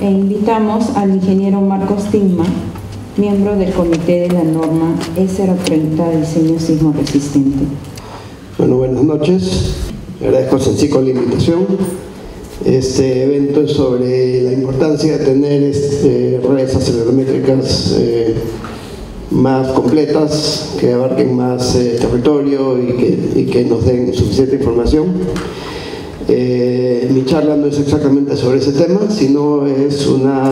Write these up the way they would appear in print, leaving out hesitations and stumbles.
e invitamos al ingeniero Marcos Tigma, miembro del comité de la norma E030 Diseño Sismo Resistente. Bueno, buenas noches. Agradezco a Sensico la invitación. Este evento es sobre la importancia de tener redes acelerométricas más completas, que abarquen más territorio y que nos den suficiente información. Mi charla no es exactamente sobre ese tema, sino es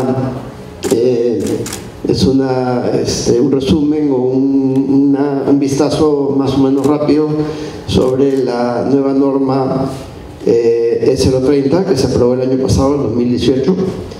un resumen o un vistazo más o menos rápido sobre la nueva norma E030 que se aprobó el año pasado, en 2018.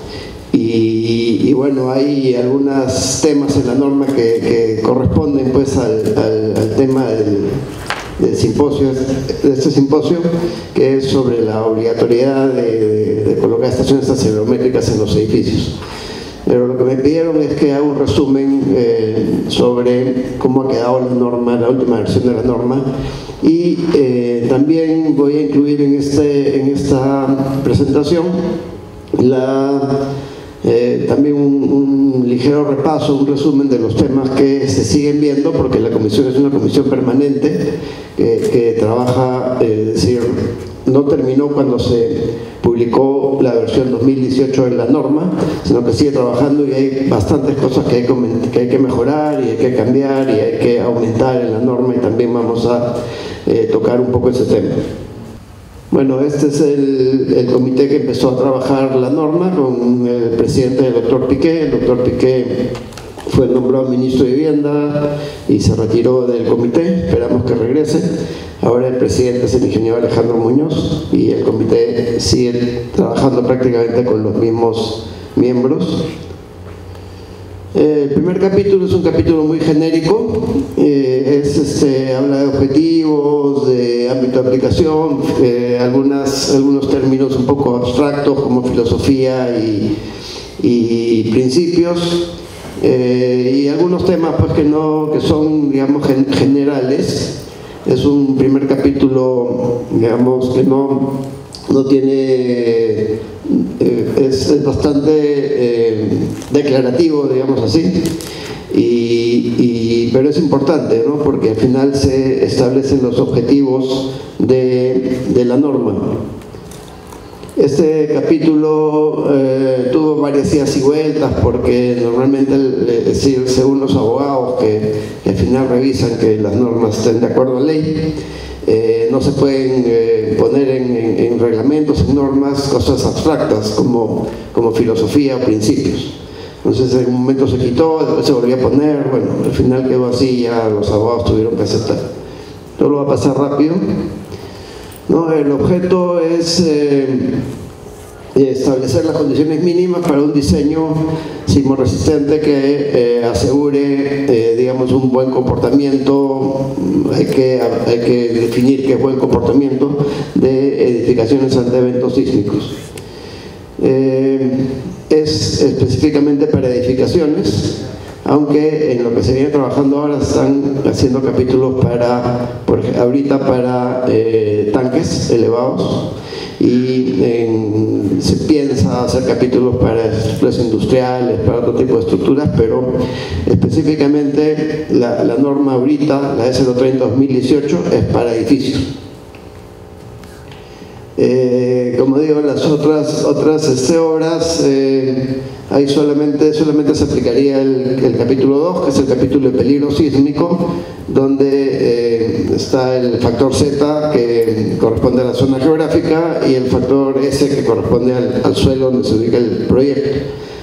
Y bueno, hay algunos temas en la norma que corresponden pues al tema del simposio, de este simposio, que es sobre la obligatoriedad de colocar estaciones acelerométricas en los edificios. Pero lo que me pidieron es que haga un resumen sobre cómo ha quedado la norma, la última versión de la norma, y también voy a incluir en esta presentación también un ligero repaso, un resumen de los temas que se siguen viendo, porque la comisión es una comisión permanente que trabaja, es decir, no terminó cuando se publicó la versión 2018 de la norma, sino que sigue trabajando y hay bastantes cosas que hay que mejorar y hay que cambiar y hay que aumentar en la norma, y también vamos a tocar un poco ese tema. Bueno, este es el comité que empezó a trabajar la norma con el presidente, el doctor Piqué. El doctor Piqué fue nombrado ministro de Vivienda y se retiró del comité, esperamos que regrese. Ahora el presidente es el ingeniero Alejandro Muñoz y el comité sigue trabajando prácticamente con los mismos miembros. El primer capítulo es un capítulo muy genérico, habla de objetivos, de ámbito de aplicación, algunos términos un poco abstractos como filosofía y principios, y algunos temas pues que son, digamos, generales. Es un primer capítulo, digamos, que no tiene, es bastante declarativo, digamos así, pero es importante, ¿no? Porque al final se establecen los objetivos de la norma. Este capítulo tuvo varias idas y vueltas, porque normalmente, es decir, según los abogados que al final revisan que las normas estén de acuerdo a ley, no se pueden poner en reglamentos, en normas, cosas abstractas como filosofía o principios. Entonces en un momento se quitó, después se volvió a poner, bueno, al final quedó así, ya los abogados tuvieron que aceptar. Todo lo va a pasar rápido, ¿no? El objeto es establecer las condiciones mínimas para un diseño sismorresistente que asegure, digamos, un buen comportamiento. Hay que definir qué es buen comportamiento de edificaciones ante eventos sísmicos. Es específicamente para edificaciones, aunque en lo que se viene trabajando ahora están haciendo capítulos ahorita para tanques elevados, y se piensa hacer capítulos para estructuras industriales, para otro tipo de estructuras, pero específicamente la norma ahorita, la E030 2018, es para edificios. Como digo, las otras obras, ahí solamente se aplicaría el capítulo 2, que es el capítulo de peligro sísmico, donde está el factor Z, que corresponde a la zona geográfica, y el factor S, que corresponde al suelo donde se ubica el proyecto.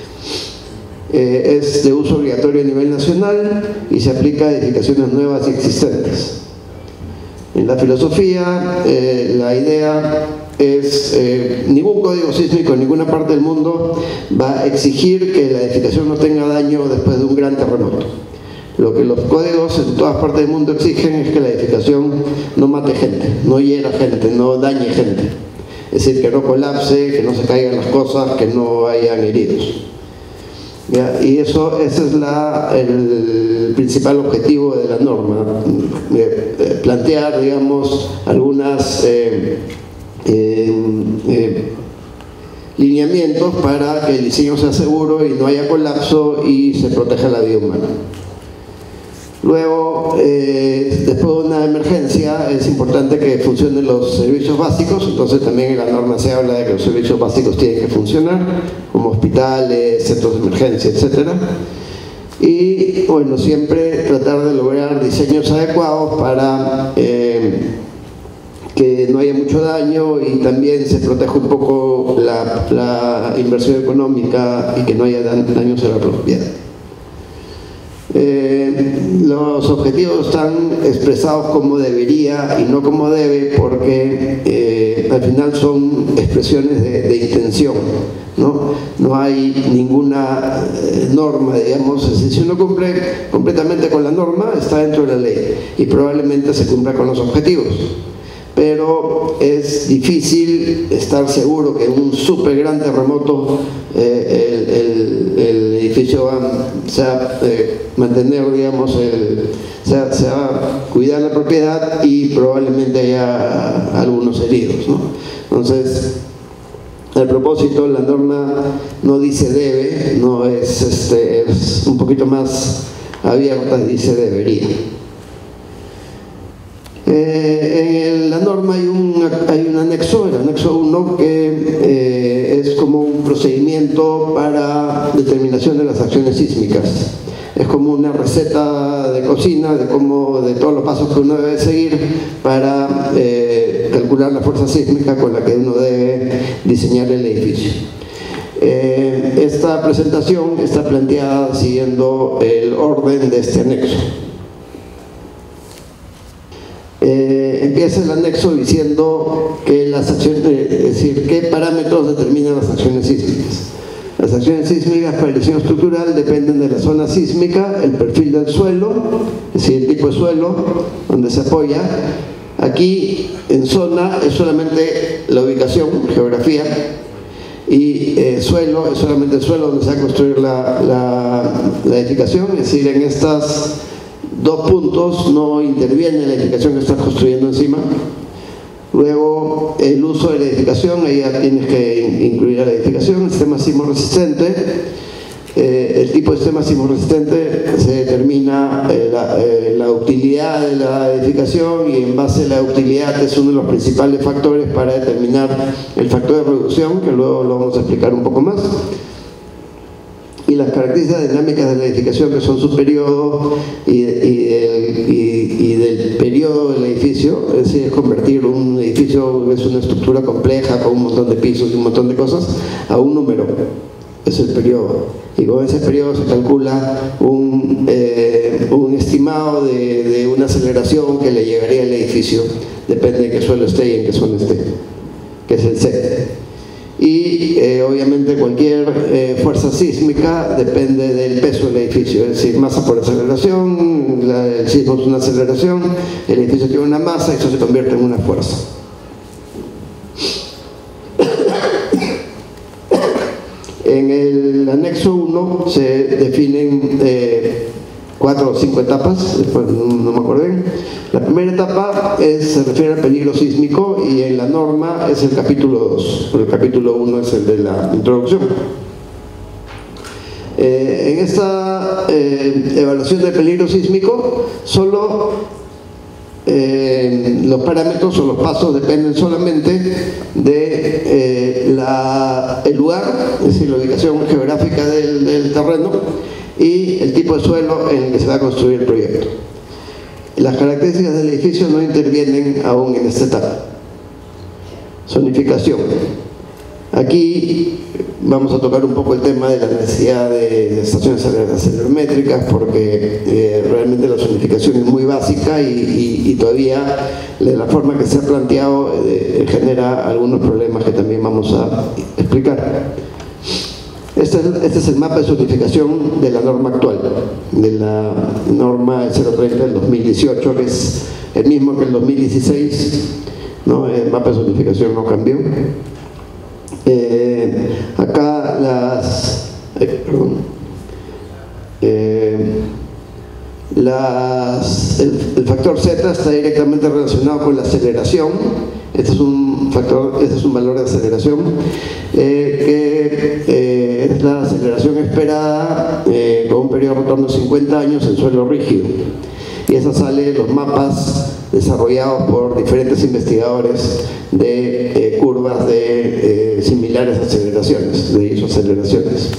Es de uso obligatorio a nivel nacional y se aplica a edificaciones nuevas y existentes. En la filosofía, la idea es ningún código sísmico en ninguna parte del mundo va a exigir que la edificación no tenga daño después de un gran terremoto. Lo que los códigos en todas partes del mundo exigen es que la edificación no mate gente, no hiera gente, no dañe gente. Es decir, que no colapse, que no se caigan las cosas, que no hayan heridos. ¿Ya? Y ese es el principal objetivo de la norma, plantear, digamos, algunas lineamientos para que el diseño sea seguro y no haya colapso y se proteja la vida humana. Luego, después de una emergencia, es importante que funcionen los servicios básicos, entonces también en la norma se habla de que los servicios básicos tienen que funcionar, como hospitales, centros de emergencia, etc. Y bueno, siempre tratar de lograr diseños adecuados para que no haya mucho daño y también se proteja un poco la inversión económica y que no haya daños a la propiedad. Los objetivos están expresados como debería y no como debe, porque al final son expresiones de intención, ¿no? No hay ninguna norma, digamos. Si uno cumple completamente con la norma, está dentro de la ley y probablemente se cumpla con los objetivos. Pero es difícil estar seguro que en un súper gran terremoto el edificio se va a mantener, digamos, se va a cuidar la propiedad y probablemente haya algunos heridos, ¿no? Entonces, al propósito, la norma no dice debe, no es, es un poquito más abierta, dice debería. En la norma hay un anexo, el anexo 1, que es como un procedimiento para determinación de las acciones sísmicas. Es como una receta de cocina de todos los pasos que uno debe seguir para calcular la fuerza sísmica con la que uno debe diseñar el edificio. Esta presentación está planteada siguiendo el orden de este anexo. Empieza el anexo diciendo que las acciones, es decir, qué parámetros determinan las acciones sísmicas. Las acciones sísmicas para el diseño estructural dependen de la zona sísmica, el perfil del suelo, es decir, el tipo de suelo donde se apoya. Aquí en zona es solamente la ubicación, geografía, y suelo es solamente el suelo donde se va a construir la edificación, es decir, en estas dos puntos no interviene la edificación que estás construyendo encima. Luego, el uso de la edificación, ahí ya tienes que incluir a la edificación. El sistema sismo resistente, el tipo de sistema sismo resistente se determina la utilidad de la edificación, y en base a la utilidad es uno de los principales factores para determinar el factor de reducción, que luego lo vamos a explicar un poco más. Y las características dinámicas de la edificación, que son su periodo y del periodo del edificio, es decir, es convertir un edificio, es una estructura compleja con un montón de pisos y un montón de cosas, a un número, es el periodo. Y con ese periodo se calcula un estimado de una aceleración que le llegaría al edificio, depende de qué suelo esté y en qué zona esté, que es el Z. Y obviamente cualquier fuerza sísmica depende del peso del edificio, es decir, masa por aceleración, el sismo es una aceleración, el edificio tiene una masa y eso se convierte en una fuerza. En el anexo 1 se definen 4 o 5 etapas, después no me acordé. La primera etapa se refiere al peligro sísmico, y en la norma es el capítulo 2, el capítulo 1 es el de la introducción. En esta evaluación del peligro sísmico, solo los parámetros o los pasos dependen solamente de el lugar, es decir, la ubicación geográfica del terreno y el tipo de suelo en el que se va a construir el proyecto. Las características del edificio no intervienen aún en esta etapa. Zonificación. Aquí vamos a tocar un poco el tema de la necesidad de estaciones acelerométricas, porque realmente la zonificación es muy básica y todavía de la forma que se ha planteado genera algunos problemas que también vamos a explicar. Este es el mapa de zonificación de la norma actual, de la norma 030 del 2018, que es el mismo que el 2016, ¿no? El mapa de zonificación no cambió. Acá el factor Z está directamente relacionado con la aceleración Este es un factor, este es un valor de aceleración que es la aceleración esperada con un periodo de retorno de 50 años en suelo rígido. Y esa sale en los mapas desarrollados por diferentes investigadores de curvas de similares aceleraciones, de isoaceleraciones.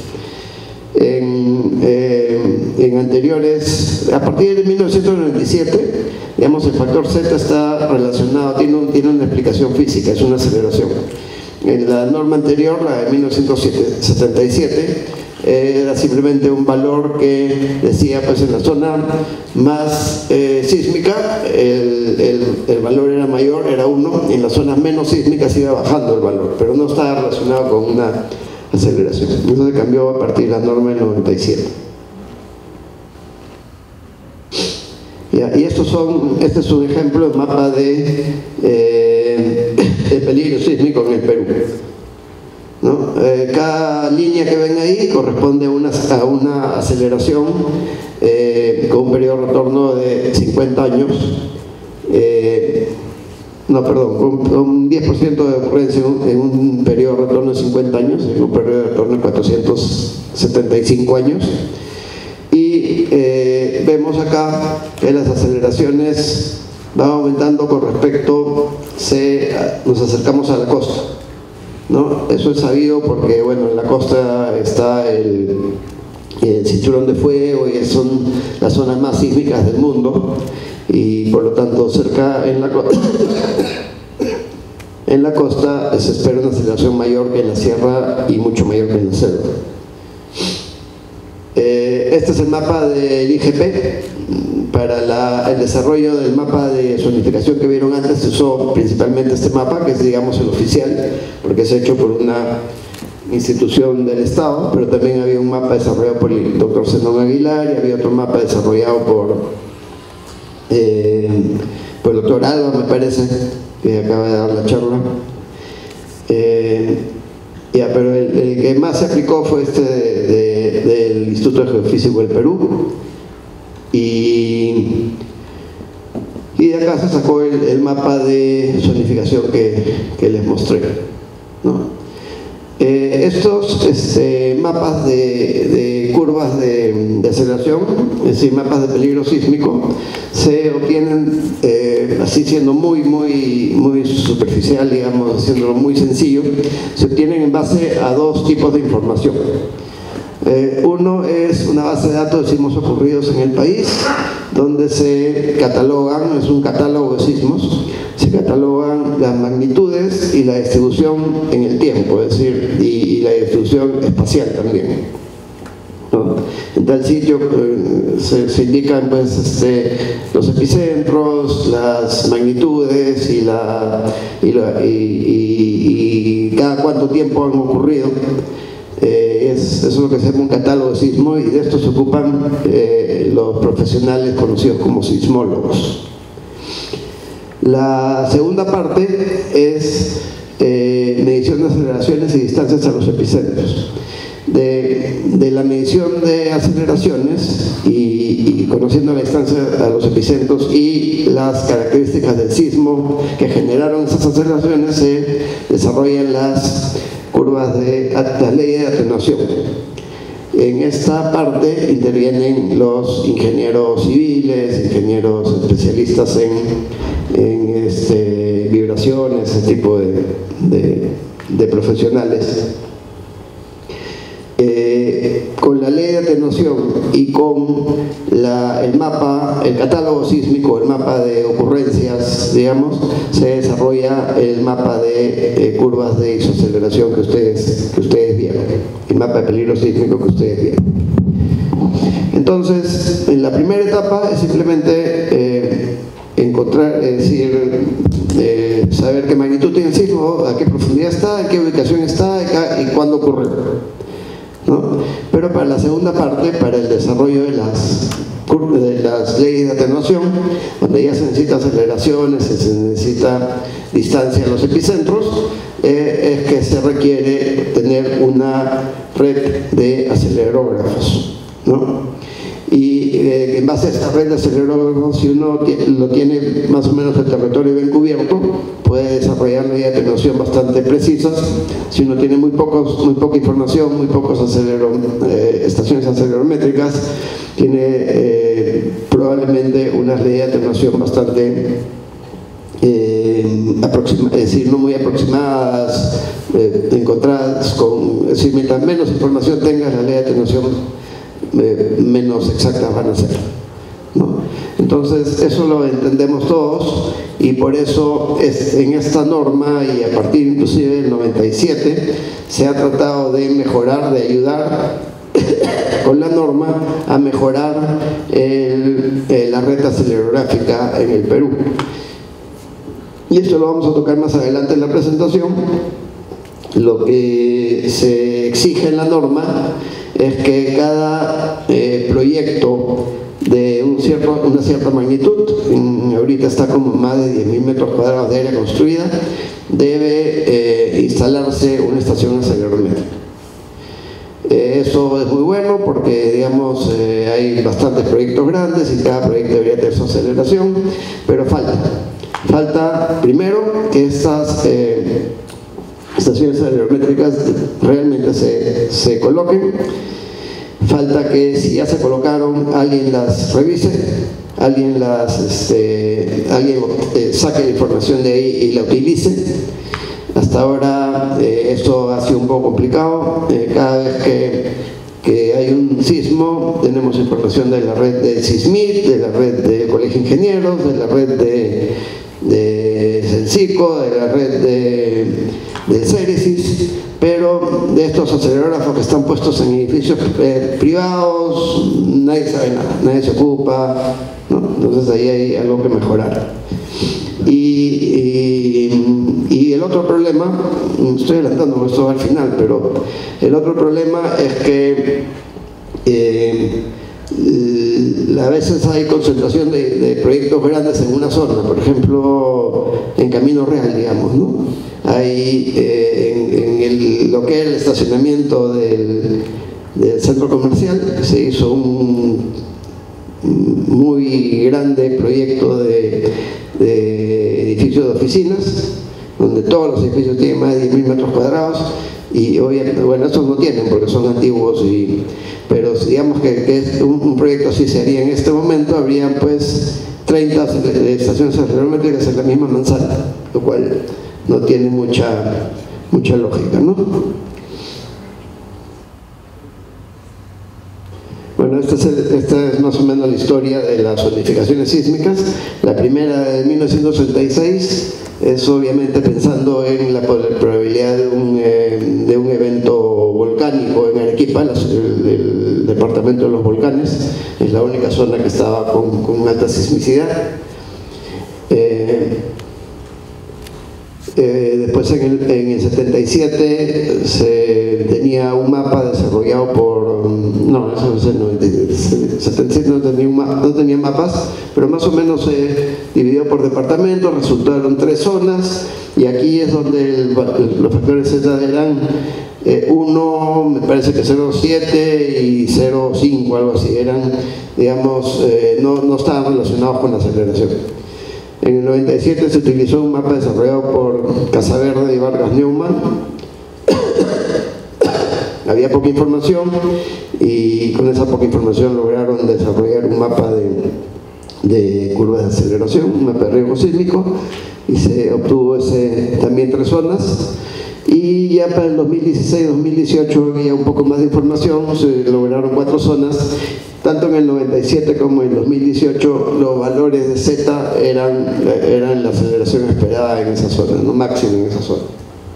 En anteriores, a partir de 1997, digamos, el factor Z está relacionado, tiene una explicación física, es una aceleración. En la norma anterior, la de 1977, era simplemente un valor que decía, pues en la zona más sísmica el valor era mayor, era 1, y en las zonas menos sísmicas iba bajando el valor, pero no estaba relacionado con una aceleración. Eso se cambió a partir de la norma del 97. Ya, y este es un ejemplo de mapa de peligro sísmico en el Perú, ¿no? Cada línea que ven ahí corresponde a una aceleración con un periodo de retorno de 50 años, con un 10% de ocurrencia en un periodo de retorno de 50 años, en un periodo de retorno de 475 años. Y vemos acá que las aceleraciones van aumentando con respecto, nos acercamos a la costa, ¿no? Eso es sabido porque, bueno, en la costa está el cinturón de fuego y son las zonas más sísmicas del mundo, y por lo tanto cerca en la costa se espera una aceleración mayor que en la sierra y mucho mayor que en la selva. Este es el mapa del IGP. Para el desarrollo del mapa de zonificación que vieron antes se usó principalmente este mapa, que es, digamos, el oficial, porque es hecho por una institución del Estado, pero también había un mapa desarrollado por el doctor Zenón Aguilar, y había otro mapa desarrollado por el doctor Alba, me parece, que acaba de dar la charla. Pero el que más se aplicó fue este del Instituto Geofísico del Perú, y de acá se sacó el mapa de zonificación que les mostré, ¿no? Estos mapas de curvas de aceleración, es decir, mapas de peligro sísmico, se obtienen, así siendo muy superficial, digamos, haciéndolo muy sencillo, se obtienen en base a dos tipos de información. Uno es una base de datos de sismos ocurridos en el país, donde se catalogan, es un catálogo de sismos, se catalogan las magnitudes y la distribución en el tiempo, es decir, y la distribución espacial también, ¿no? En tal sitio se indican, pues, los epicentros, las magnitudes y cada cuánto tiempo han ocurrido. Eso es lo que se llama un catálogo de sismo, y de esto se ocupan los profesionales conocidos como sismólogos. La segunda parte es medición de aceleraciones y distancias a los epicentros. De la medición de aceleraciones y conociendo la distancia a los epicentros y las características del sismo que generaron esas aceleraciones, se desarrollan las curvas de la ley de atenuación. En esta parte intervienen los ingenieros civiles, ingenieros especialistas en vibraciones, ese tipo de profesionales. Con la ley de atenuación y con el catálogo sísmico, el mapa de ocurrencias, digamos, se desarrolla el mapa de curvas de isoaceleración que ustedes vieron, el mapa de peligro sísmico que ustedes vieron. Entonces, en la primera etapa es simplemente encontrar, es decir, saber qué magnitud tiene el sismo, a qué profundidad está, en qué ubicación está y cuándo ocurrió, ¿no? Pero para la segunda parte, para el desarrollo de las leyes de atenuación, donde ya se necesita aceleraciones, se necesita distancia a los epicentros, es que se requiere tener una red de acelerógrafos, ¿no? y en base a esta red de acelerógrafos, si uno lo tiene más o menos el territorio bien cubierto, puede desarrollar medidas de atenuación bastante precisas. Si uno tiene muy poca información, muy pocos estaciones acelerométricas, tiene probablemente unas medidas de atenuación bastante es decir, no muy aproximadas, encontradas con, es decir, mientras menos información tengas, la ley de atenuación menos exactas van a ser, ¿no? Entonces eso lo entendemos todos, y por eso en esta norma, y a partir inclusive del 97, se ha tratado de mejorar, de ayudar con la norma a mejorar la red acelerográfica en el Perú. Y esto lo vamos a tocar más adelante en la presentación. Lo que se exige en la norma es que cada proyecto de una cierta magnitud, ahorita está como más de 10.000 metros cuadrados de área construida, debe instalarse una estación acelerómetro. Eso es muy bueno porque, digamos, hay bastantes proyectos grandes y cada proyecto debería tener su aceleración, pero falta primero que estas estaciones acelerométricas realmente se coloquen. Falta que, si ya se colocaron, alguien las revise, alguien saque la información de ahí y la utilice. Hasta ahora esto ha sido un poco complicado. Cada vez que hay un sismo, tenemos información de la red de SISMIT, de la red de Colegio de Ingenieros, de la red de Censico, de la red de Ceresis, pero de estos acelerógrafos que están puestos en edificios privados, nadie sabe nada, nadie se ocupa, ¿no? Entonces ahí hay algo que mejorar. Y el otro problema, estoy adelantando esto al final, pero el otro problema es que a veces hay concentración de proyectos grandes en una zona, por ejemplo en Camino Real, digamos, ¿no? Hay lo que es el estacionamiento del centro comercial, se hizo un muy grande proyecto de edificios de oficinas, donde todos los edificios tienen más de 10.000 metros cuadrados, y obviamente, bueno, estos no tienen porque son antiguos, pero digamos que es un proyecto así se haría en este momento, habrían pues 30 estaciones acelerométricas en la misma manzana, lo cual no tiene mucha lógica, ¿no? Bueno, esta es más o menos la historia de las zonificaciones sísmicas. La primera de 1936 es obviamente pensando en la probabilidad de un evento volcánico en Arequipa, el departamento de los volcanes. Es la única zona que estaba con alta sismicidad. Después en el 77 se tenía un mapa desarrollado por... No, eso es el 77 no tenía mapas, pero más o menos se dividió por departamentos, resultaron 3 zonas, y aquí es donde los factores Z eran 1, me parece que 0,7 y 0,5, algo así, eran, digamos, no estaban relacionados con la aceleración. En el 97 se utilizó un mapa desarrollado por Casaverde y Vargas Neumann. Había poca información y con esa poca información lograron desarrollar un mapa de curvas de aceleración, un mapa de riesgo sísmico, y se obtuvo también 3 zonas. Y ya para el 2016-2018 había un poco más de información, se lograron 4 zonas. Tanto en el 97 como en el 2018 los valores de Z eran la aceleración esperada en esa zona, no máximo en esa zona.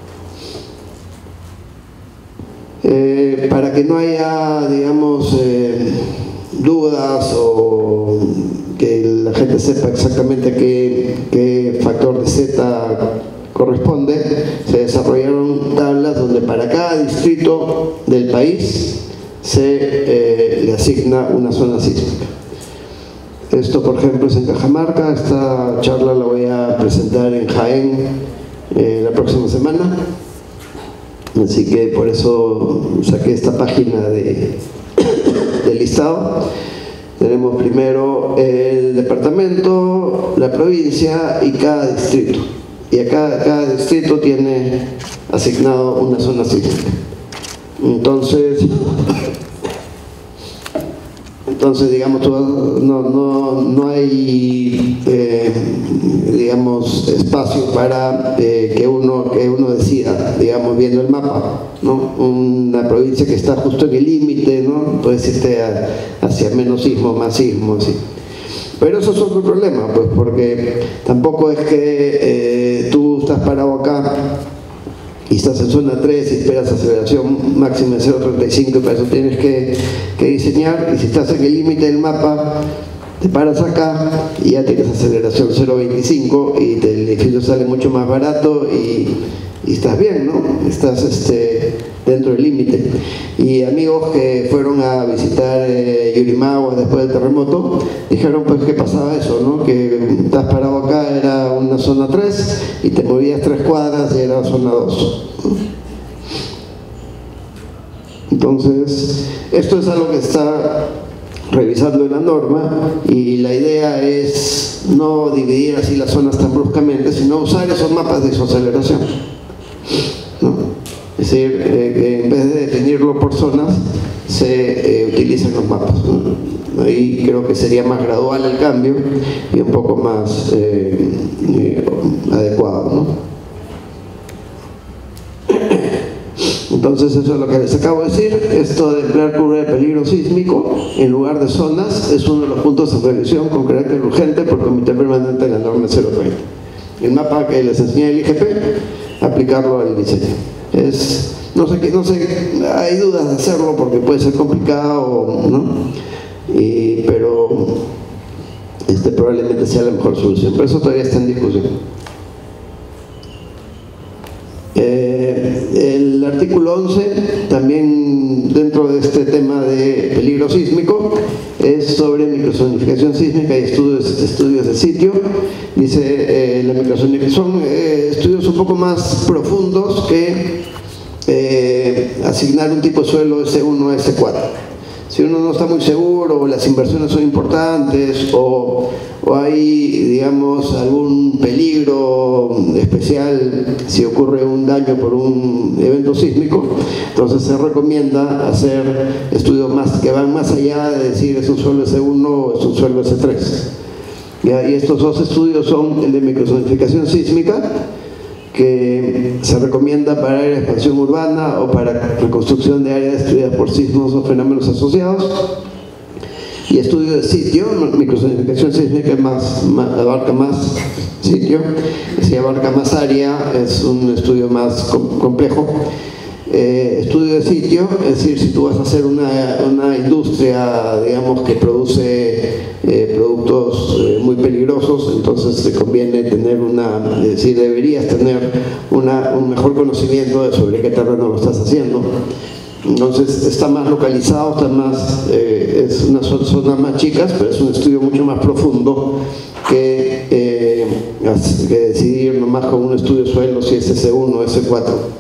Para que no haya, digamos, dudas o que la gente sepa exactamente qué factor de Z corresponde, se desarrollaron tablas donde para cada distrito del país se le asigna una zona sísmica. Esto, por ejemplo, es en Cajamarca. Esta charla la voy a presentar en Jaén la próxima semana, así que por eso saqué esta página del listado. Tenemos primero el departamento, la provincia y cada distrito. Y cada distrito tiene asignado una zona sísmica. Entonces digamos, no hay, digamos, espacio para que uno decida, digamos, viendo el mapa, ¿no? Una provincia que está justo en el límite, ¿no? Puede irte hacia menos sismo, más sismo, ¿sí? Pero eso es otro problema, pues, porque tampoco es que tú estás parado acá y estás en zona 3 y esperas aceleración máxima de 0,35, para eso tienes que diseñar, y si estás en el límite del mapa, te paras acá y ya tienes aceleración 0,25 y el edificio sale mucho más barato y estás bien, ¿no? Estás dentro del límite. Y amigos que fueron a visitar Yurimagua después del terremoto, dijeron pues que pasaba eso, ¿no? Que estás parado acá, era una zona 3 y te movías 3 cuadras y era zona 2. Entonces, esto es algo que está revisando en la norma, y la idea es no dividir así las zonas tan bruscamente, sino usar esos mapas de isoaceleración, ¿no? Es decir, en vez de definirlo por zonas, se utilizan los mapas, ¿no? Ahí creo que sería más gradual el cambio y un poco más adecuado, ¿no? Entonces, eso es lo que les acabo de decir. Esto de emplear curva de peligro sísmico en lugar de zonas es uno de los puntos de revisión con carácter urgente por Comité Permanente de la Norma 030. El mapa que les enseñé el IGP, aplicarlo al diseño. No sé, hay dudas de hacerlo porque puede ser complicado, ¿no? Pero probablemente sea la mejor solución. Pero eso todavía está en discusión. El artículo 11, también dentro de este tema de peligro sísmico, es sobre microzonificación sísmica y estudios de sitio. Dice, la microzonificación son estudios un poco más profundos que asignar un tipo de suelo S1 o S4. Si uno no está muy seguro, o las inversiones son importantes, o hay, digamos, algún peligro especial si ocurre un daño por un evento sísmico, entonces se recomienda hacer estudios que van más allá de decir es un suelo S1 o es un suelo S3. ¿Ya? Y estos dos estudios son el de microzonificación sísmica, que se recomienda para área de expansión urbana o para reconstrucción de áreas destruidas por sismos o fenómenos asociados, y estudio de sitio. Microzonificación sísmica abarca más sitio, si abarca más área es un estudio más complejo. Estudio de sitio, es decir, si tú vas a hacer una industria, digamos, que produce productos muy peligrosos, entonces te conviene tener deberías tener un mejor conocimiento sobre qué terreno lo estás haciendo. Entonces está más localizado, es una zona más chicas, pero es un estudio mucho más profundo que decidir nomás con un estudio de suelo si es S1 o S4.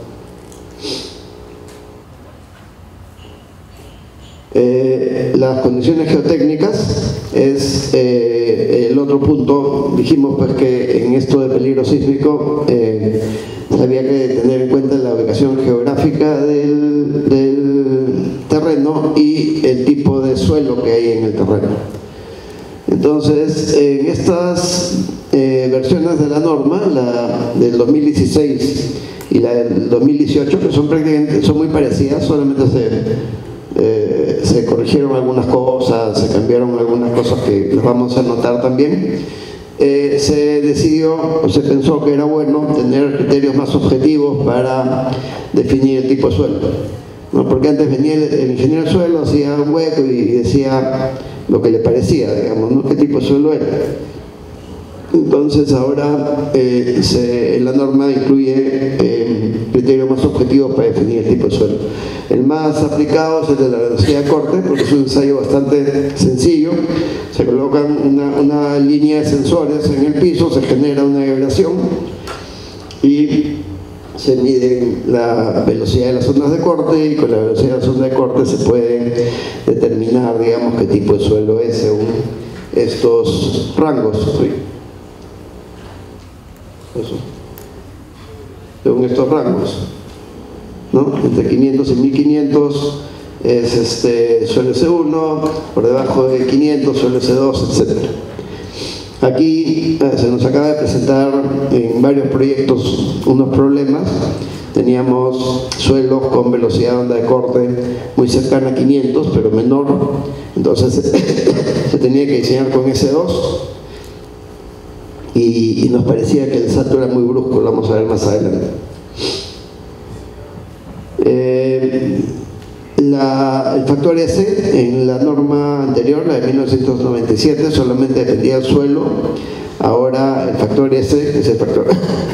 Las condiciones geotécnicas es el otro punto. Dijimos pues que en esto de peligro sísmico había que tener en cuenta la ubicación geográfica del terreno y el tipo de suelo que hay en el terreno. Entonces, en estas versiones de la norma, la del 2016 y la del 2018, que son muy parecidas, solamente se corrigieron algunas cosas, se cambiaron algunas cosas que las vamos a notar también. Se decidió o se pensó que era bueno tener criterios más objetivos para definir el tipo de suelo, ¿no? Porque antes venía el ingeniero del suelo, hacía un hueco y decía lo que le parecía, digamos, ¿no? Qué tipo de suelo era. Entonces ahora la norma incluye criterios más objetivos para definir el tipo de suelo. El más aplicado es el de la velocidad de corte, porque es un ensayo bastante sencillo. Se colocan una línea de sensores en el piso, se genera una vibración y se mide la velocidad de las zonas de corte y con la velocidad de la zona de corte se puede determinar, digamos, qué tipo de suelo es según estos rangos. ¿Sí? Eso. Según estos rangos, ¿no? Entre 500 y 1500 es suelo S1, por debajo de 500 suelo S2, etc. Aquí se nos acaba de presentar en varios proyectos unos problemas. Teníamos suelos con velocidad de onda de corte muy cercana a 500, pero menor. Entonces se tenía que diseñar con S2 y nos parecía que el salto era muy brusco, lo vamos a ver más adelante. El factor S en la norma anterior, la de 1997, solamente dependía del suelo. Ahora el factor S es el factor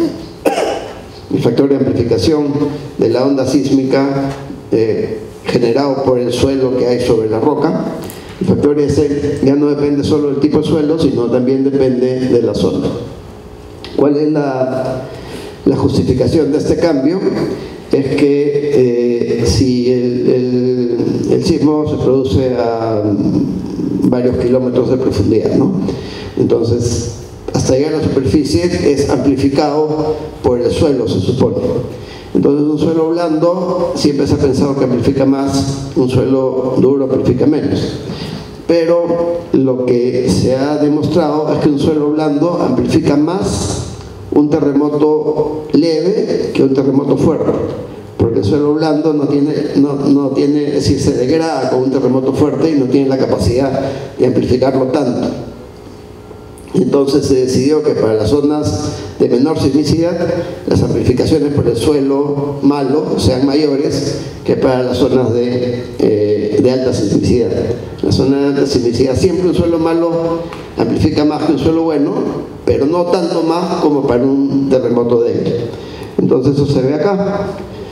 de amplificación de la onda sísmica generado por el suelo que hay sobre la roca. El factor S ya no depende solo del tipo de suelo, sino también depende de la zona. ¿Cuál es la justificación de este cambio? Es que si el sismo se produce a varios kilómetros de profundidad, ¿no? Entonces, hasta llegar a la superficie es amplificado por el suelo, se supone. Entonces, un suelo blando siempre se ha pensado que amplifica más, un suelo duro amplifica menos. Pero lo que se ha demostrado es que un suelo blando amplifica más un terremoto leve que un terremoto fuerte, porque el suelo blando no tiene, es decir, se degrada con un terremoto fuerte y no tiene la capacidad de amplificarlo tanto. Entonces se decidió que para las zonas de menor sismicidad las amplificaciones por el suelo malo sean mayores que para las zonas de alta sismicidad. La zona de alta sismicidad, siempre un suelo malo amplifica más que un suelo bueno, pero no tanto más como para un terremoto débil. Entonces eso se ve acá.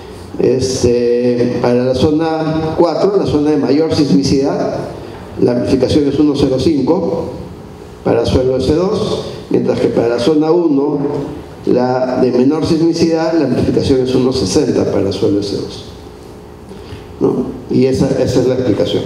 Para la zona 4, la zona de mayor sismicidad, la amplificación es 1,05 para suelo S2, mientras que para la zona 1, la de menor sismicidad, la amplificación es 1,60 para suelo S2, ¿no? Y esa es la explicación.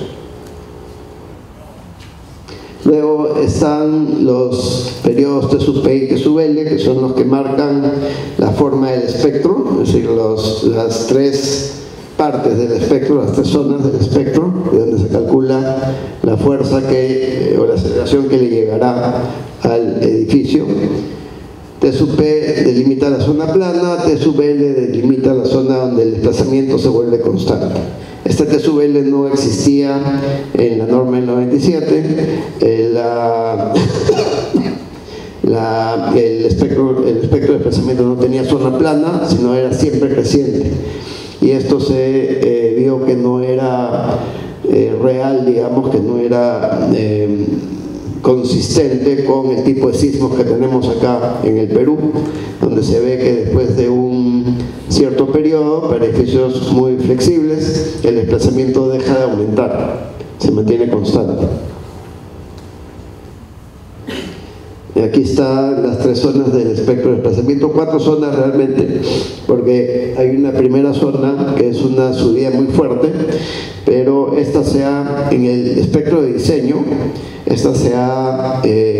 Luego están los periodos T sub P y T sub L, que son los que marcan la forma del espectro, es decir, las tres partes del espectro, las tres zonas del espectro, de donde se calcula la fuerza o la aceleración que le llegará al edificio. T sub P delimita la zona plana, T sub L delimita la zona donde el desplazamiento se vuelve constante. Este T sub L no existía en la norma del 97, el espectro de desplazamiento no tenía zona plana, sino era siempre creciente. Y esto se vio que no era real, digamos, que no era consistente con el tipo de sismos que tenemos acá en el Perú, donde se ve que después de un cierto periodo, para edificios muy flexibles, el desplazamiento deja de aumentar, se mantiene constante. Y aquí están las tres zonas del espectro de desplazamiento, 4 zonas realmente, porque hay una primera zona que es una subida muy fuerte, pero esta se ha, en el espectro de diseño, esta se ha,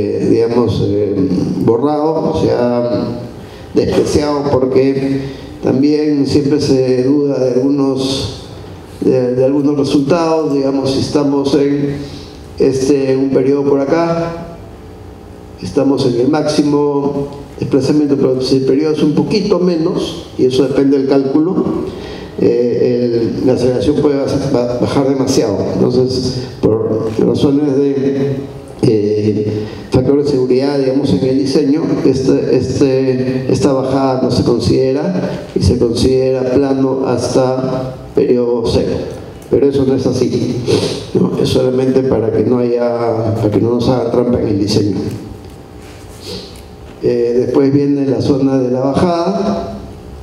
borrado, se ha despreciado, porque también siempre se duda de algunos resultados, digamos, si estamos en un periodo por acá, estamos en el máximo desplazamiento, pero si el periodo es un poquito menos, y eso depende del cálculo, la aceleración puede bajar demasiado. Entonces, por razones de factores de seguridad, digamos, en el diseño, esta bajada no se considera, y se considera plano hasta periodo cero. Pero eso no es así, ¿no? Es solamente para que no nos haga trampa en el diseño. Después viene la zona de la bajada,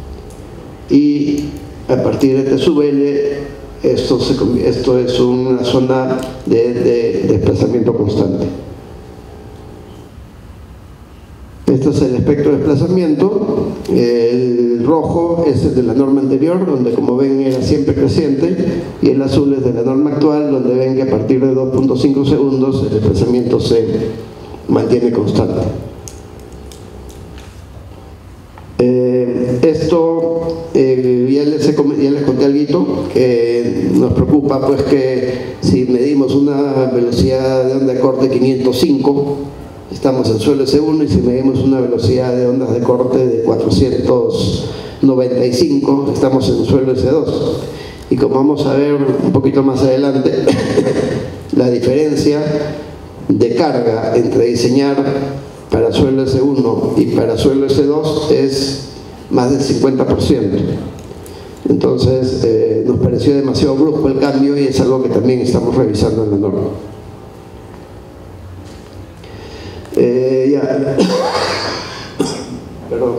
y a partir de T sub L esto es una zona de desplazamiento constante. Esto es el espectro de desplazamiento. El rojo es el de la norma anterior, donde como ven era siempre creciente, y el azul es de la norma actual, donde ven que a partir de 2.5 segundos el desplazamiento se mantiene constante. Esto ya les conté algo, que nos preocupa pues que si medimos una velocidad de onda de corte 505, estamos en suelo S1, y si medimos una velocidad de ondas de corte de 495, estamos en suelo S2. Y como vamos a ver un poquito más adelante, la diferencia de carga entre diseñar para suelo S1 y para suelo S2 es más del 50%. Entonces nos pareció demasiado brusco el cambio, y es algo que también estamos revisando en la norma. Perdón.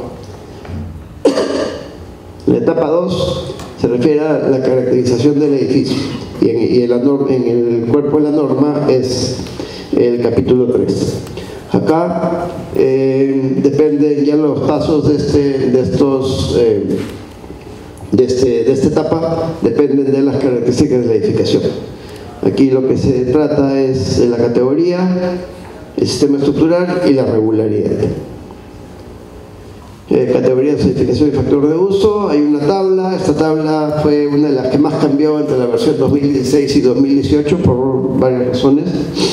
La etapa 2 se refiere a la caracterización del edificio, y en el cuerpo de la norma es el capítulo 3. Acá dependen ya los pasos de esta etapa, dependen de las características de la edificación. Aquí lo que se trata es de la categoría, el sistema estructural y la regularidad. Categoría de edificación y factor de uso. Hay una tabla. Esta tabla fue una de las que más cambió entre la versión 2016 y 2018 por varias razones.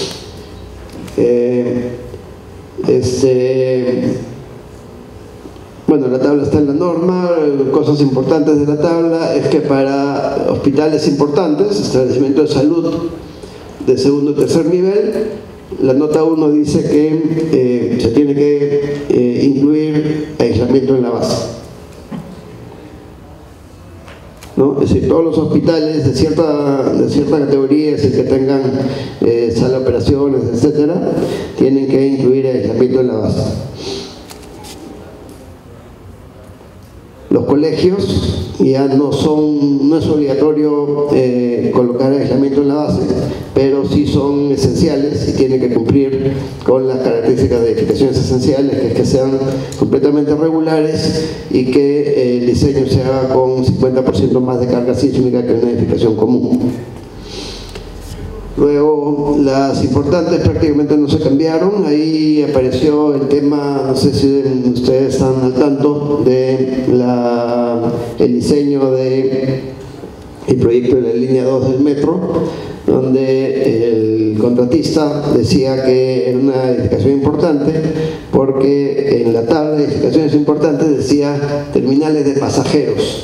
Bueno, la tabla está en la norma. Cosas importantes de la tabla es que para hospitales importantes, establecimientos de salud de segundo y tercer nivel, la nota 1 dice que se tiene que incluir aislamiento en la base, ¿no? Es decir, todos los hospitales de cierta categoría, es decir, que tengan sala de operaciones, etcétera, tienen que incluir aislamiento en la base. Los colegios ya no es obligatorio colocar aislamiento en la base, pero sí son esenciales y tienen que cumplir con las características de edificaciones esenciales, que es que sean completamente regulares y que el diseño se haga con 50% más de carga sísmica que una edificación común. Luego, las importantes prácticamente no se cambiaron. Ahí apareció el tema, no sé si ustedes están al tanto, de el diseño del proyecto de la línea 2 del metro, donde el contratista decía que era una edificación importante porque en la tabla de edificaciones importantes decía terminales de pasajeros,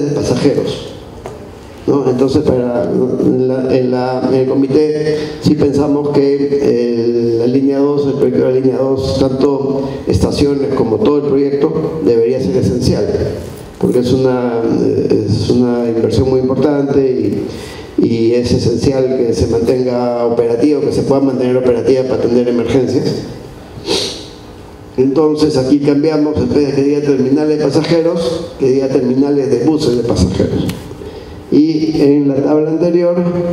¿no? Entonces en el comité sí pensamos que la línea 2, el proyecto de la línea 2, tanto estaciones como todo el proyecto, debería ser esencial, porque es una inversión muy importante y es esencial que se mantenga operativa, que se pueda mantener operativa para atender emergencias. Entonces aquí cambiamos, en vez de que diga terminales de pasajeros, que diga terminales de buses de pasajeros. Y en la tabla anterior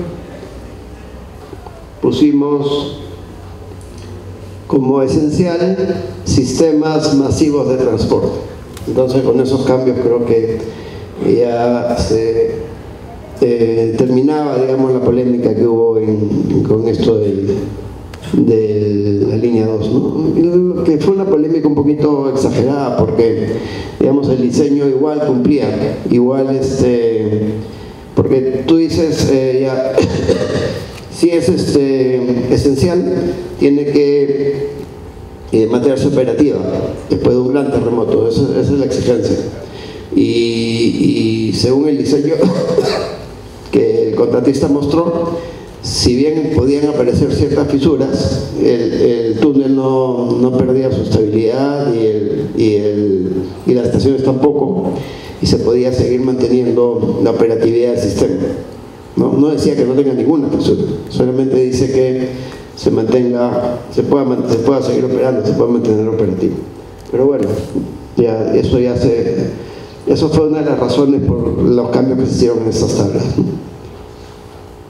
pusimos como esencial sistemas masivos de transporte. Entonces con esos cambios creo que ya se terminaba, digamos, la polémica que hubo con esto de la línea 2, ¿no? Que fue una polémica un poquito exagerada, porque digamos el diseño igual cumplía, igual porque tú dices ya si es esencial, tiene que mantenerse operativa después de un gran terremoto. Esa es la exigencia, y según el diseño que el contratista mostró, si bien podían aparecer ciertas fisuras, el túnel no perdía su estabilidad y las estaciones tampoco, y se podía seguir manteniendo la operatividad del sistema. No decía que no tenga ninguna fisura, solamente dice que se pueda seguir operando, se pueda mantener operativo. Pero bueno, eso fue una de las razones por los cambios que se hicieron en estas tablas, ¿no?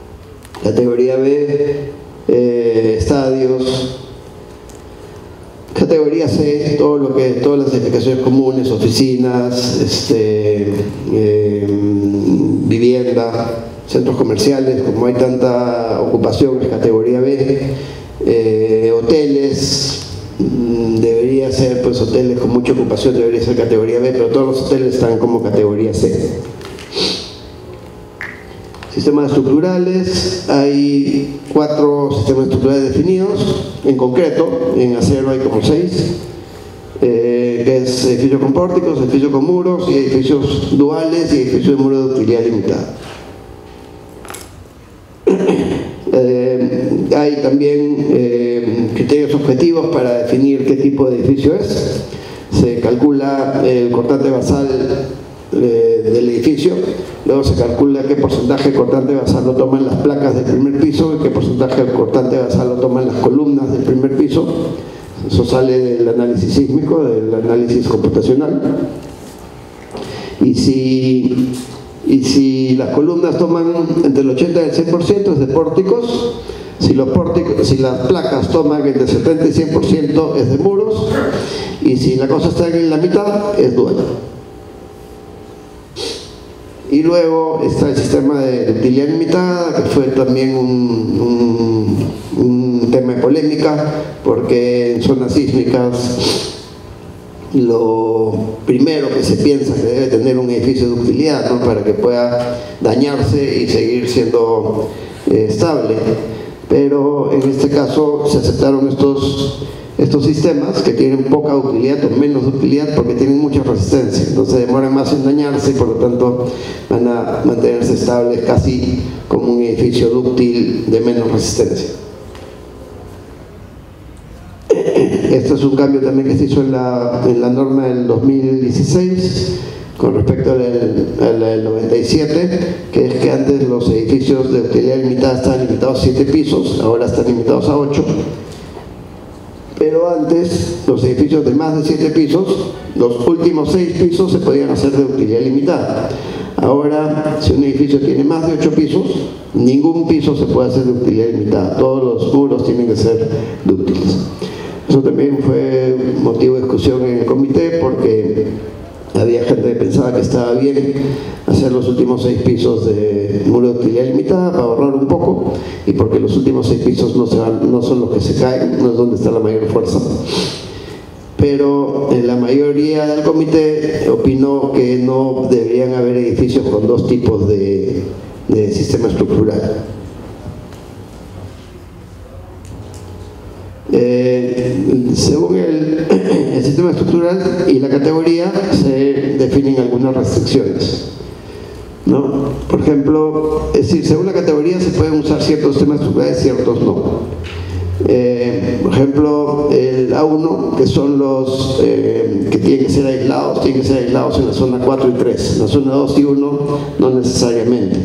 Categoría B, estadios, Categoría C, todo lo que, todas las edificaciones comunes, oficinas, vivienda, centros comerciales, como hay tanta ocupación, es categoría B. Hoteles, debería ser, pues hoteles con mucha ocupación debería ser categoría B, pero todos los hoteles están como categoría C. Sistemas estructurales, hay 4 sistemas estructurales definidos, en concreto, en acero hay como 6, que es edificio con pórticos, edificio con muros, y edificios duales y edificios de muro de utilidad limitada. Hay también criterios objetivos para definir qué tipo de edificio es. Se calcula el cortante basal del edificio, luego se calcula qué porcentaje de cortante basal lo toman las placas del primer piso y qué porcentaje de cortante basal lo toman las columnas del primer piso. Eso sale del análisis sísmico, del análisis computacional. Y si las columnas toman entre el 80 y el 100% es de pórticos, si las placas toman entre el 70 y 100% es de muros, y si la cosa está en la mitad es dual. Y luego está el sistema de utilidad limitada, que fue también un tema de polémica, porque en zonas sísmicas lo primero que se piensa que debe tener un edificio de utilidad, ¿no?, para que pueda dañarse y seguir siendo estable. Pero en este caso se aceptaron estos sistemas que tienen poca utilidad o menos utilidad porque tienen mucha resistencia, entonces demoran más en dañarse y por lo tanto van a mantenerse estables casi como un edificio dúctil de menos resistencia. Este es un cambio también que se hizo en la norma del 2016 con respecto a la del 97, que es que antes los edificios de utilidad limitada estaban limitados a 7 pisos, ahora están limitados a 8. Pero antes, los edificios de más de 7 pisos, los últimos 6 pisos se podían hacer de utilidad limitada. Ahora, si un edificio tiene más de 8 pisos, ningún piso se puede hacer de utilidad limitada. Todos los muros tienen que ser dúctiles. Eso también fue motivo de discusión en el comité porque había gente que pensaba que estaba bien hacer los últimos 6 pisos de muro de utilidad limitada para ahorrar un poco, y porque los últimos 6 pisos no son los que se caen, no es donde está la mayor fuerza. Pero la mayoría del comité opinó que no deberían haber edificios con 2 tipos de sistema estructural. Según el sistema estructural y la categoría se definen algunas restricciones, ¿no? Por ejemplo, es decir, según la categoría se pueden usar ciertos sistemas estructurales, ciertos no. Por ejemplo, el A1, que son los que tienen que ser aislados en la zona 4 y 3, en la zona 2 y 1 no necesariamente.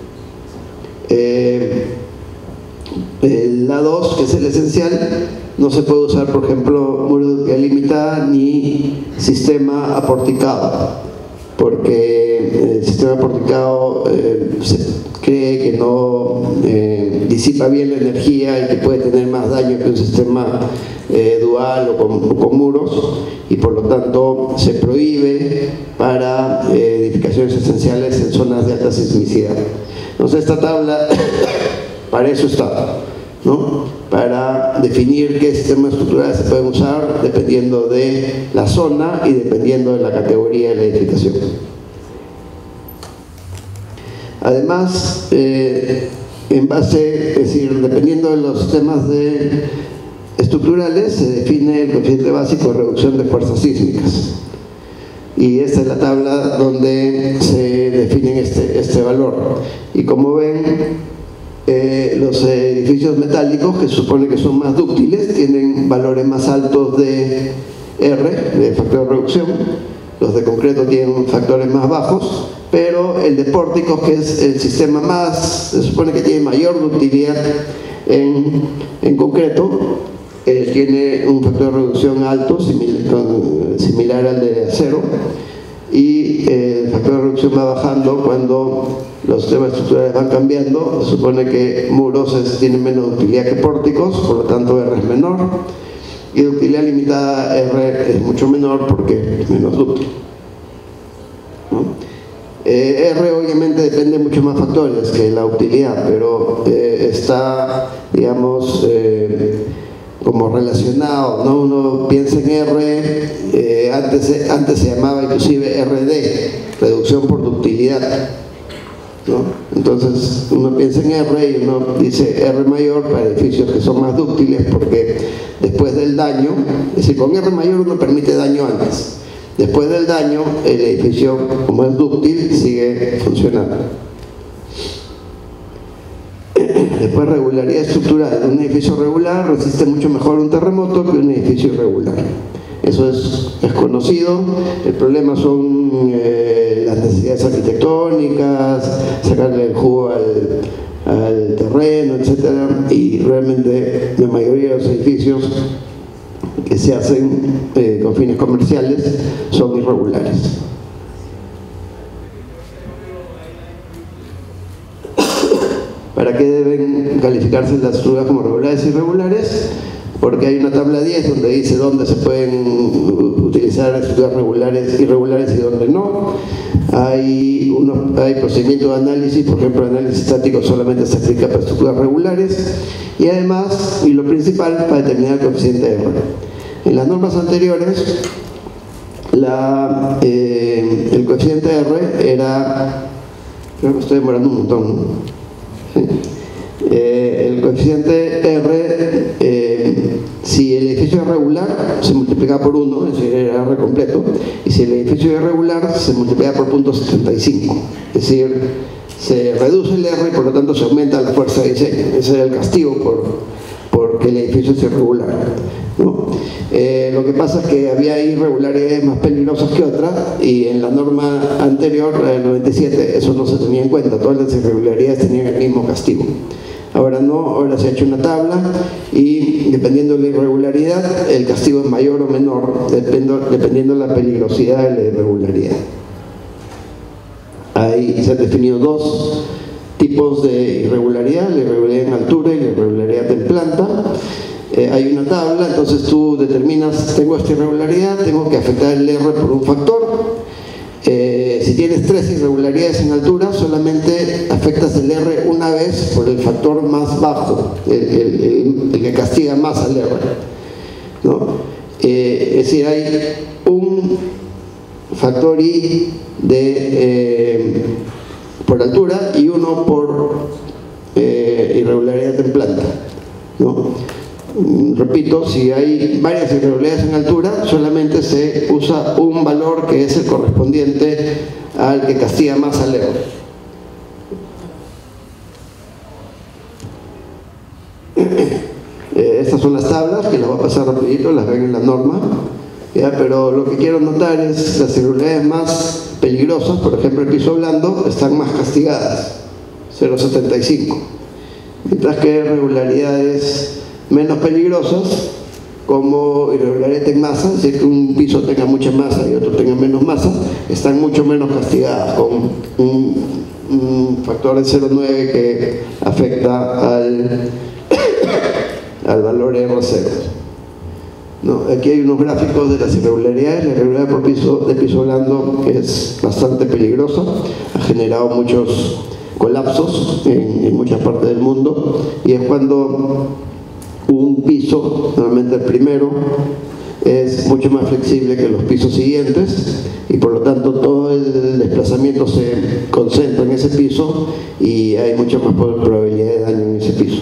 El A2, que es el esencial, no se puede usar, por ejemplo, muro de utilidad limitada ni sistema aporticado, porque el sistema aporticado se cree que no disipa bien la energía y que puede tener más daño que un sistema dual o con muros, y por lo tanto se prohíbe para edificaciones esenciales en zonas de alta sismicidad. Entonces esta tabla para eso está, ¿no?, para definir qué sistemas estructurales se pueden usar dependiendo de la zona y dependiendo de la categoría de la edificación. Además, en base, es decir, dependiendo de los sistemas estructurales, se define el coeficiente básico de reducción de fuerzas sísmicas. Y esta es la tabla donde se define este valor. Y como ven, los edificios metálicos, que se supone que son más dúctiles, tienen valores más altos de R, de factor de reducción. Los de concreto tienen factores más bajos, pero el de pórticos, que es el sistema más, se supone que tiene mayor ductilidad en concreto, tiene un factor de reducción alto, similar al de acero, y el factor de reducción va bajando cuando los sistemas estructurales van cambiando. Se supone que muros tienen menos utilidad que pórticos, por lo tanto R es menor, y ductilidad limitada R es mucho menor porque es menos dúctil, ¿no? R obviamente depende de muchos más factores que la utilidad, pero está, digamos, como relacionado, ¿no? Uno piensa en R, antes se llamaba inclusive RD, reducción por ductilidad, ¿no? Entonces uno piensa en R y uno dice R mayor para edificios que son más dúctiles, porque después del daño, es decir, con R mayor uno permite daño antes. Después del daño, el edificio, como es dúctil, sigue funcionando. Después, regularidad estructural. Un edificio regular resiste mucho mejor un terremoto que un edificio irregular. Eso es conocido. El problema son las necesidades arquitectónicas, sacarle el jugo al terreno, etc. Y realmente la mayoría de los edificios que se hacen con fines comerciales son irregulares. ¿Para qué deben calificarse las estructuras como regulares y irregulares? Porque hay una tabla 10 donde dice dónde se pueden utilizar estructuras irregulares y dónde no. Hay procedimientos de análisis, por ejemplo, el análisis estático solamente se aplica para estructuras regulares, y además, y lo principal, para determinar el coeficiente R. En las normas anteriores, el coeficiente R era, creo que estoy demorando un montón, ¿no? ¿Sí? El coeficiente R, si el edificio es regular, se multiplica por 1, es decir, era R completo, y si el edificio es irregular, se multiplica por 0.75, es decir, se reduce el R y por lo tanto se aumenta la fuerza de diseño. Ese era el castigo porque el edificio es irregular, ¿no? Lo que pasa es que había irregularidades más peligrosas que otras, y en la norma anterior, la del 97, eso no se tenía en cuenta. Todas las irregularidades tenían el mismo castigo. Ahora no, ahora se ha hecho una tabla y dependiendo de la irregularidad, el castigo es mayor o menor, dependiendo de la peligrosidad de la irregularidad. Ahí se han definido dos tipos de irregularidad: la irregularidad en altura y la irregularidad en planta. Hay una tabla, entonces tú determinas, tengo esta irregularidad, tengo que afectar el R por un factor. Si tienes 3 irregularidades en altura, solamente afectas el R una vez por el factor más bajo, el que castiga más al R, ¿no? Es decir, hay un factor I por altura y uno por irregularidad en planta, ¿no? Repito, si hay varias irregularidades en altura, solamente se usa un valor que es el correspondiente al que castiga más al R. Estas son las tablas, que las voy a pasar rapidito, las ven en la norma, ¿ya? Pero lo que quiero notar es las irregularidades más peligrosas, por ejemplo el piso blando, están más castigadas, 0.75, mientras que irregularidades menos peligrosas, como irregularidad en masa, es decir, que un piso tenga mucha masa y otro tenga menos masa, están mucho menos castigadas, con un factor de 0.9 que afecta al valor R0. ¿No? Aquí hay unos gráficos de las irregularidades. La irregularidad de piso blando es bastante peligrosa, ha generado muchos colapsos en muchas partes del mundo, y es cuando un piso, normalmente el primero, es mucho más flexible que los pisos siguientes, y por lo tanto todo el desplazamiento se concentra en ese piso y hay mucha más probabilidad de daño en ese piso.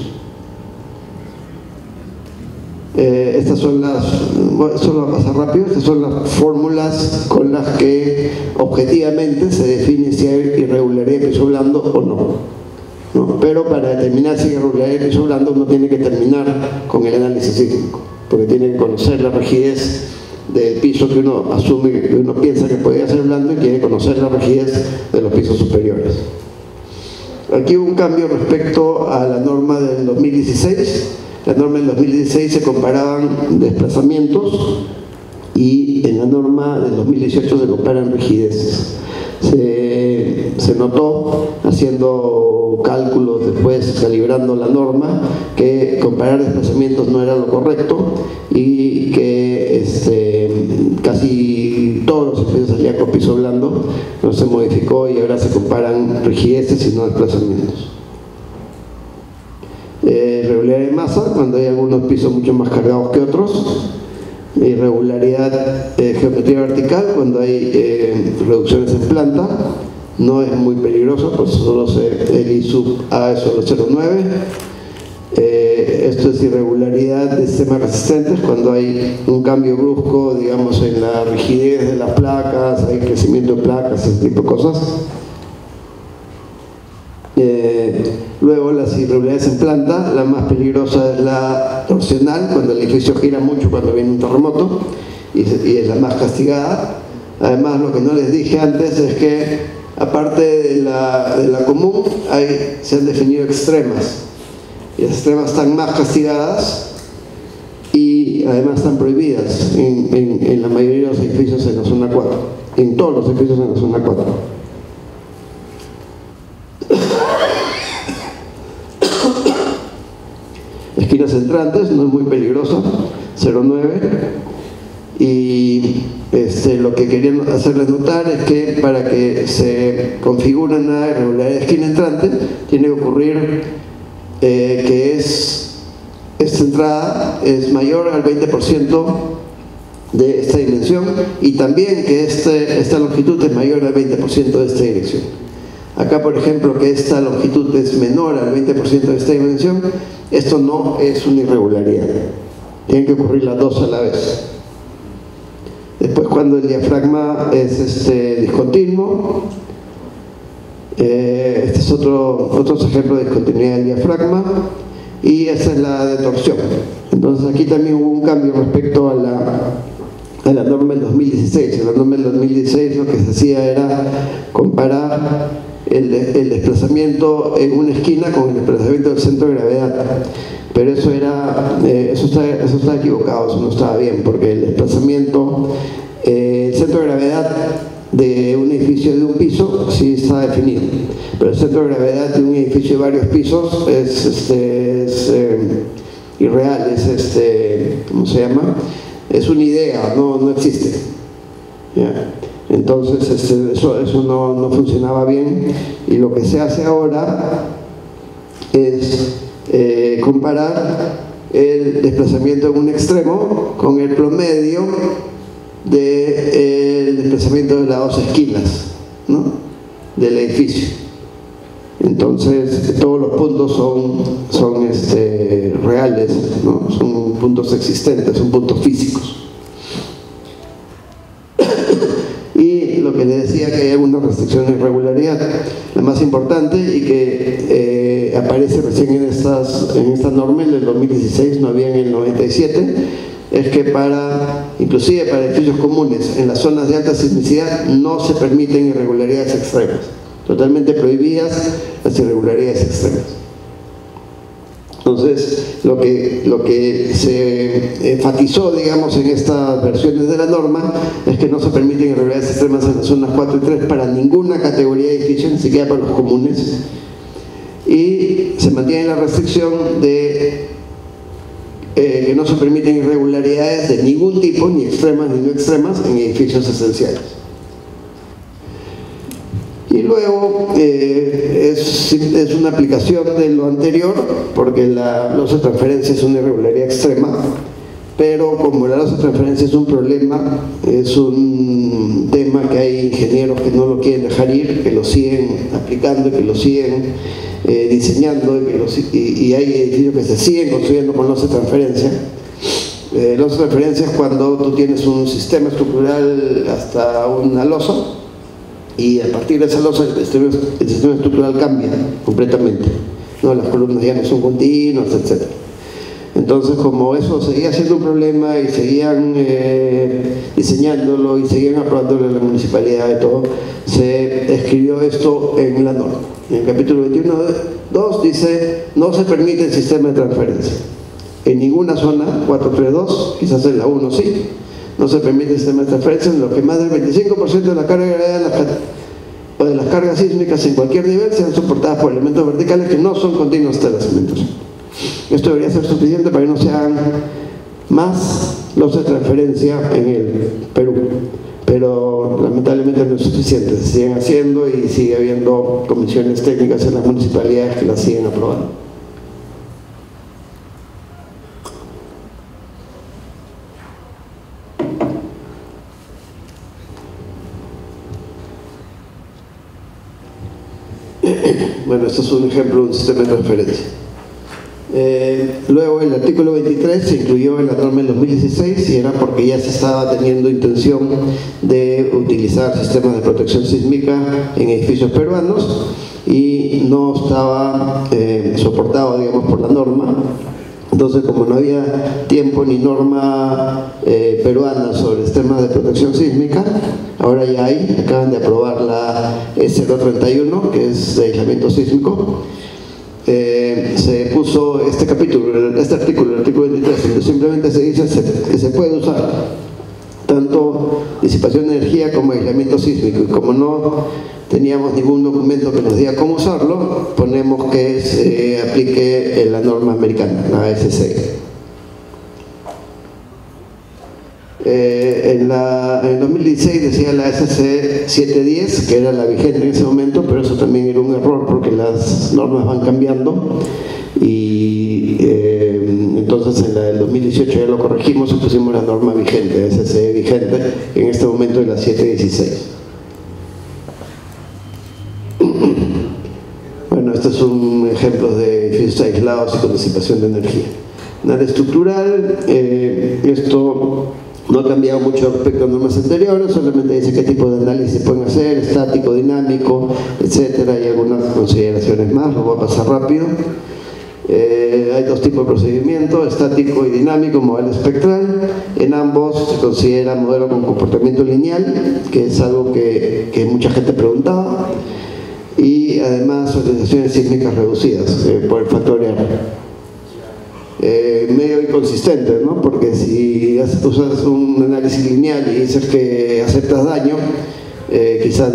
Estas son esto lo voy a pasar rápido, estas son las fórmulas con las que objetivamente se define si hay irregularidad de piso blando o no. Pero para determinar si hay irregularidad de piso blando uno tiene que terminar con el análisis sísmico, porque tiene que conocer la rigidez del piso que uno asume, que uno piensa que podría ser blando, y tiene que conocer la rigidez de los pisos superiores. Aquí hubo un cambio respecto a la norma del 2016. La norma del 2016 se comparaban desplazamientos y en la norma del 2018 se comparan rigideces. se notó, haciendo cálculos después, calibrando la norma, que comparar desplazamientos no era lo correcto y que casi todos los edificios salían con piso blando, no se modificó y ahora se comparan rigideces y no desplazamientos. Irregularidad de masa, cuando hay algunos pisos mucho más cargados que otros. Irregularidad de geometría vertical, cuando hay reducciones en planta, no es muy peligroso, pues solo el I sub A es solo 0,9. Esto es irregularidad de sistemas resistentes, cuando hay un cambio brusco, digamos, en la rigidez de las placas, hay crecimiento de placas, ese tipo de cosas. Luego las irregularidades en planta, la más peligrosa es la torsional, cuando el edificio gira mucho cuando viene un terremoto, y es la más castigada. Además, lo que no les dije antes es que aparte de la común, se han definido extremas, y las extremas están más castigadas y además están prohibidas en la mayoría de los edificios en la zona 4, en todos los edificios en la zona 4. Esquinas entrantes, no es muy peligroso, 0,9. Y lo que querían hacerles notar es que para que se configure una irregularidad de esquina entrante, tiene que ocurrir que esta entrada es mayor al 20% de esta dimensión, y también que esta longitud es mayor al 20% de esta dirección. Acá, por ejemplo, que esta longitud es menor al 20% de esta dimensión, esto no es una irregularidad. Tienen que ocurrir las dos a la vez. Después, cuando el diafragma es discontinuo, este es otros ejemplos de discontinuidad del diafragma, y esta es la de torsión. Entonces aquí también hubo un cambio respecto a la norma del 2016. En la norma del 2016 lo que se hacía era comparar el desplazamiento en una esquina con el desplazamiento del centro de gravedad, pero eso está equivocado, eso no estaba bien, porque el desplazamiento, el centro de gravedad de un edificio de un piso sí está definido, pero el centro de gravedad de un edificio de varios pisos es irreal, ¿cómo se llama? Es una idea, no existe. ¿Ya? Entonces eso no funcionaba bien, y lo que se hace ahora es comparar el desplazamiento en un extremo con el promedio del desplazamiento de las dos esquinas, ¿no?, del edificio. Entonces todos los puntos son reales, ¿no?, son puntos existentes, son puntos físicos. Y lo que les decía, que hay algunas restricciones de irregularidad. La más importante, y que aparece recién en esta norma, en el 2016, no había en el 97, es que inclusive para edificios comunes en las zonas de alta sismicidad no se permiten irregularidades extremas. Totalmente prohibidas las irregularidades extremas. Entonces, lo que se enfatizó, digamos, en estas versiones de la norma es que no se permiten irregularidades extremas en las zonas 4 y 3 para ninguna categoría de edificio, ni siquiera para los comunes, y se mantiene la restricción de que no se permiten irregularidades de ningún tipo, ni extremas ni no extremas, en edificios esenciales. Y luego es una aplicación de lo anterior, porque la losa de transferencia es una irregularidad extrema, pero como la losa de transferencia es un problema, es un tema que hay ingenieros que no lo quieren dejar ir, que lo siguen aplicando, que lo siguen diseñando, y hay edificios que se siguen construyendo con losa de transferencia. Losa de transferencia es cuando tú tienes un sistema estructural hasta una losa, y a partir de esa losa el sistema estructural cambia completamente, ¿no? Las columnas ya no son continuas, etc. Entonces, como eso seguía siendo un problema y seguían diseñándolo y seguían aprobándolo en la municipalidad y todo, se escribió esto en la norma. En el capítulo 21.2 dice: no se permite el sistema de transferencia en ninguna zona 432, quizás en la 1 sí. No se permite el sistema de transferencia en lo que más del 25% de la carga de gravedad o de las cargas sísmicas en cualquier nivel sean soportadas por elementos verticales que no son continuos hasta la cimentación. Esto debería ser suficiente para que no se hagan más losas de transferencia en el Perú, pero lamentablemente no es suficiente. Se siguen haciendo y sigue habiendo comisiones técnicas en las municipalidades que las siguen aprobando. Bueno, esto es un ejemplo de un sistema de transferencia. Luego el artículo 23 se incluyó en la norma en 2016 y era porque ya se estaba teniendo intención de utilizar sistemas de protección sísmica en edificios peruanos y no estaba soportado, digamos, por la norma. Entonces, como no había tiempo ni norma peruana sobre sistemas de protección sísmica, ahora ya hay, acaban de aprobar la E031, que es de aislamiento sísmico. Se puso este artículo, el artículo 23, donde simplemente se dice que se puede usar tanto disipación de energía como aislamiento sísmico, y como no teníamos ningún documento que nos diga cómo usarlo, ponemos que se aplique la norma americana, la AS6. En 2016 decía la SC 710, que era la vigente en ese momento, pero eso también era un error porque las normas van cambiando y entonces en la del 2018 ya lo corregimos y pusimos la norma vigente, SC vigente, en este momento es la 716. Bueno, este es un ejemplo de edificios aislados y con disipación de energía. En la estructural, esto no ha cambiado mucho respecto a normas anteriores, solamente dice qué tipo de análisis pueden hacer, estático, dinámico, etcétera, y algunas consideraciones más, lo voy a pasar rápido. Hay dos tipos de procedimiento, estático y dinámico, modelo espectral. En ambos se considera modelo con comportamiento lineal, que es algo que mucha gente preguntaba, y además organizaciones sísmicas reducidas por el factor R. Medio inconsistente, ¿no? Porque si usas un análisis lineal y dices que aceptas daño, quizás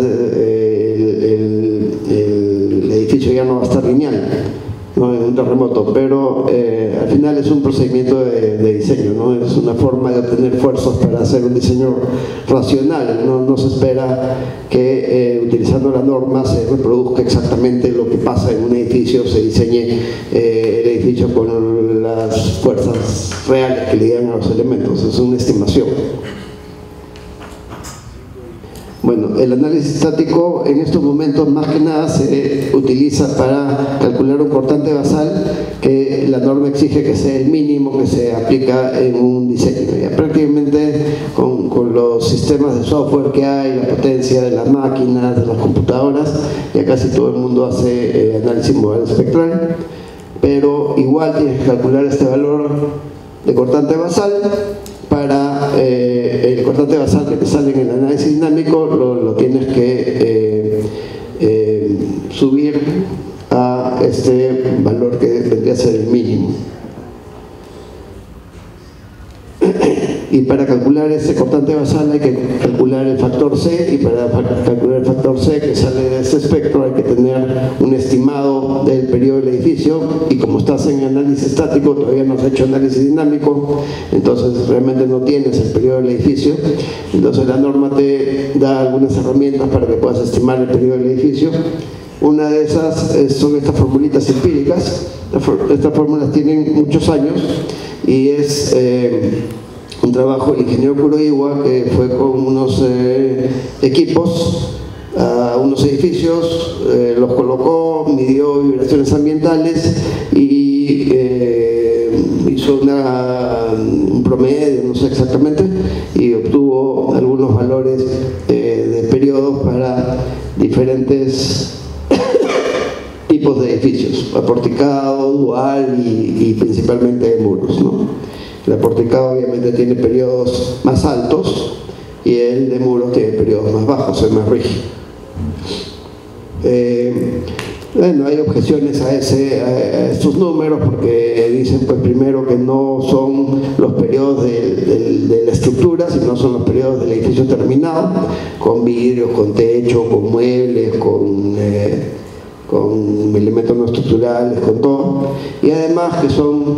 el edificio ya no va a estar lineal, ¿no? En un terremoto, pero al final es un procedimiento de diseño, ¿no? Es una forma de obtener fuerzas para hacer un diseño racional. No se espera que utilizando la norma se reproduzca exactamente lo que pasa en un edificio, se diseñe el edificio con las fuerzas reales que le dan a los elementos, es una estimación. Bueno, el análisis estático en estos momentos más que nada se utiliza para calcular un cortante basal que la norma exige que sea el mínimo que se aplica en un diseño. Ya prácticamente con los sistemas de software que hay, la potencia de las máquinas, de las computadoras, ya casi todo el mundo hace análisis modelo espectral, pero igual tienes que calcular este valor de cortante basal para el cortante basal que te sale en el análisis dinámico lo tienes que subir a este valor que vendría a ser el mínimo. Y para calcular ese cortante basal hay que calcular el factor C, y para calcular el factor C que sale de ese espectro hay que tener un estimado del periodo del edificio, y como estás en análisis estático todavía no has hecho análisis dinámico, entonces realmente no tienes el periodo del edificio. Entonces la norma te da algunas herramientas para que puedas estimar el periodo del edificio. Una de esas son estas formulitas empíricas. Estas fórmulas tienen muchos años y es un trabajo del ingeniero Kuroiwa, que fue con unos equipos a unos edificios, los colocó, midió vibraciones ambientales y hizo un promedio, no sé exactamente, y obtuvo algunos valores de periodos para diferentes tipos de edificios, aporticado, dual y principalmente de muros, ¿no? El aporticado obviamente tiene periodos más altos y el de muros tiene periodos más bajos, es más rígido. Bueno, hay objeciones a estos números porque dicen, pues primero, que no son los periodos de la estructura, sino son los periodos del edificio terminado, con vidrios, con techo, con muebles, con elementos no estructurales, con todo, y además que son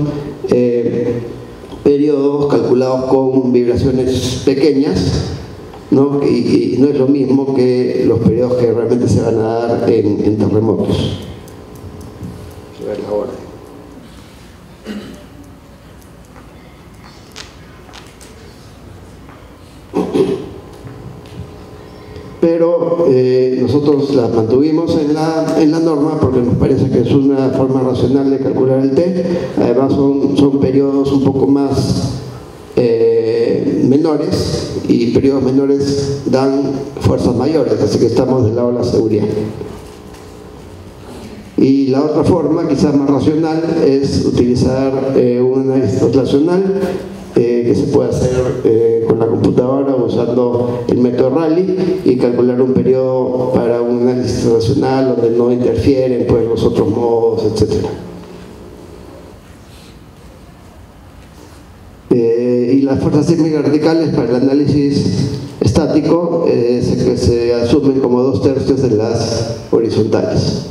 periodos calculados con vibraciones pequeñas, ¿no? Y no es lo mismo que los periodos que realmente se van a dar en terremotos. A ver la hora. Pero nosotros las mantuvimos en la norma porque nos parece que es una forma racional de calcular el T. Además son periodos un poco más menores, y periodos menores dan fuerzas mayores, así que estamos del lado de la seguridad. Y la otra forma, quizás más racional, es utilizar un análisis translacional que se puede hacer con la computadora usando el método Rayleigh, y calcular un periodo para un análisis translacional donde no interfieren pues los otros modos, etc. Y las fuerzas sísmicas radicales para el análisis estático se asumen como 2/3 de las horizontales.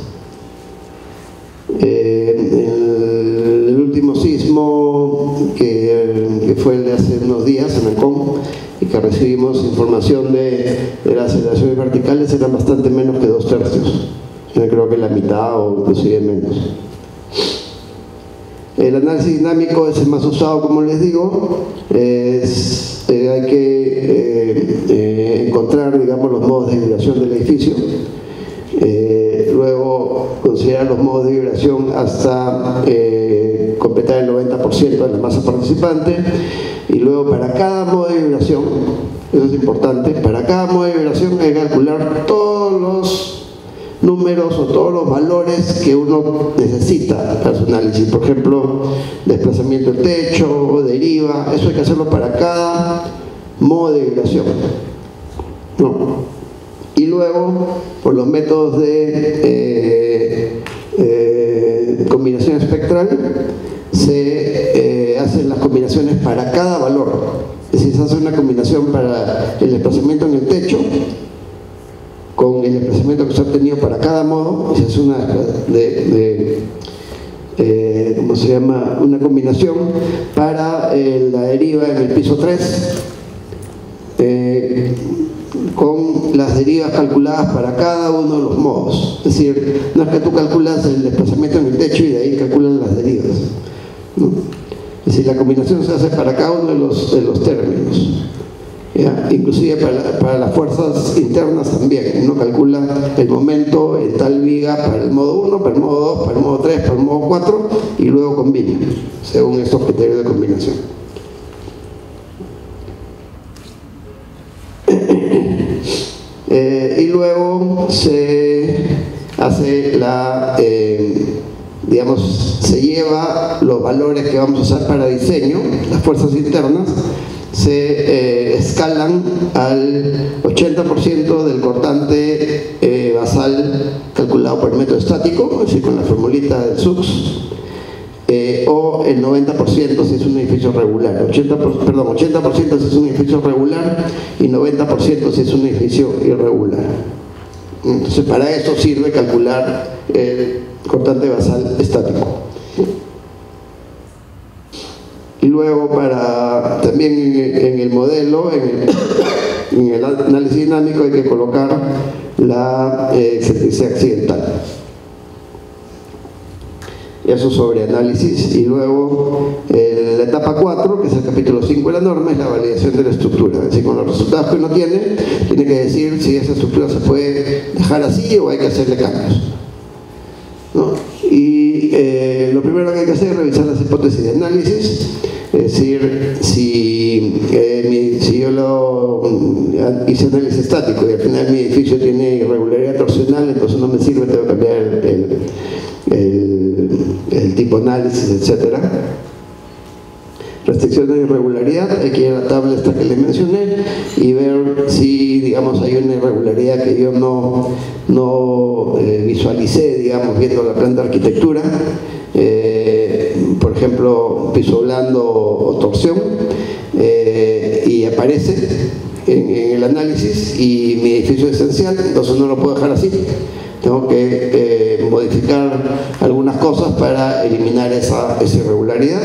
El último sismo que fue el de hace unos días en Ancón, y que recibimos información de las aceleraciones verticales, eran bastante menos que 2/3. Yo creo que la mitad o inclusive menos. El análisis dinámico es el más usado, como les digo. Hay que encontrar, digamos, los modos de vibración del edificio, luego considerar los modos de vibración hasta completar el 90% de la masa participante, y luego para cada modo de vibración, eso es importante, para cada modo de vibración hay que calcular todos los números o todos los valores que uno necesita para su análisis. Por ejemplo, desplazamiento del techo o deriva, eso hay que hacerlo para cada modo de vibración, ¿no? Y luego, por los métodos de combinación espectral, se hacen las combinaciones para cada valor. Es decir, se hace una combinación para el desplazamiento en el techo con el desplazamiento que se ha obtenido para cada modo, y se hace una ¿cómo se llama? Una combinación para la deriva en el piso 3, con las derivas calculadas para cada uno de los modos. Es decir, no es que tú calculas el desplazamiento en el techo y de ahí calculan las derivas, ¿no? Es decir, la combinación se hace para cada uno de los términos, ¿ya? Inclusive para las fuerzas internas también. Uno calcula el momento en tal viga para el modo 1, para el modo 2, para el modo 3, para el modo 4, y luego combina según estos criterios de combinación. Y luego se hace digamos, se lleva los valores que vamos a usar para diseño, las fuerzas internas, se escalan al 80% del cortante basal calculado por el método estático, es decir, con la formulita del SUX, o el 90% si es un edificio regular, 80% si es un edificio regular y 90% si es un edificio irregular. Entonces, para eso sirve calcular el cortante basal estático. Y luego, también en el modelo, en el análisis dinámico, hay que colocar la excentricidad accidental. Eso sobre análisis. Y luego la etapa 4, que es el capítulo 5 de la norma, es la validación de la estructura. Es decir, con los resultados que uno tiene que decir si esa estructura se puede dejar así o hay que hacerle cambios, ¿no? Y lo primero que hay que hacer es revisar las hipótesis de análisis. Es decir, si yo hice análisis estático y al final mi edificio tiene irregularidad torsional, entonces no me sirve, tengo que cambiar el tipo de análisis, etc. restricciones de irregularidad, hay que ir a la tabla esta que les mencioné y ver si, digamos, hay una irregularidad que yo no visualicé, digamos, viendo la planta de arquitectura, por ejemplo, piso blando o torsión, y aparece en el análisis y mi edificio es esencial, entonces no lo puedo dejar así. Tengo que modificar algunas cosas para eliminar esa irregularidad.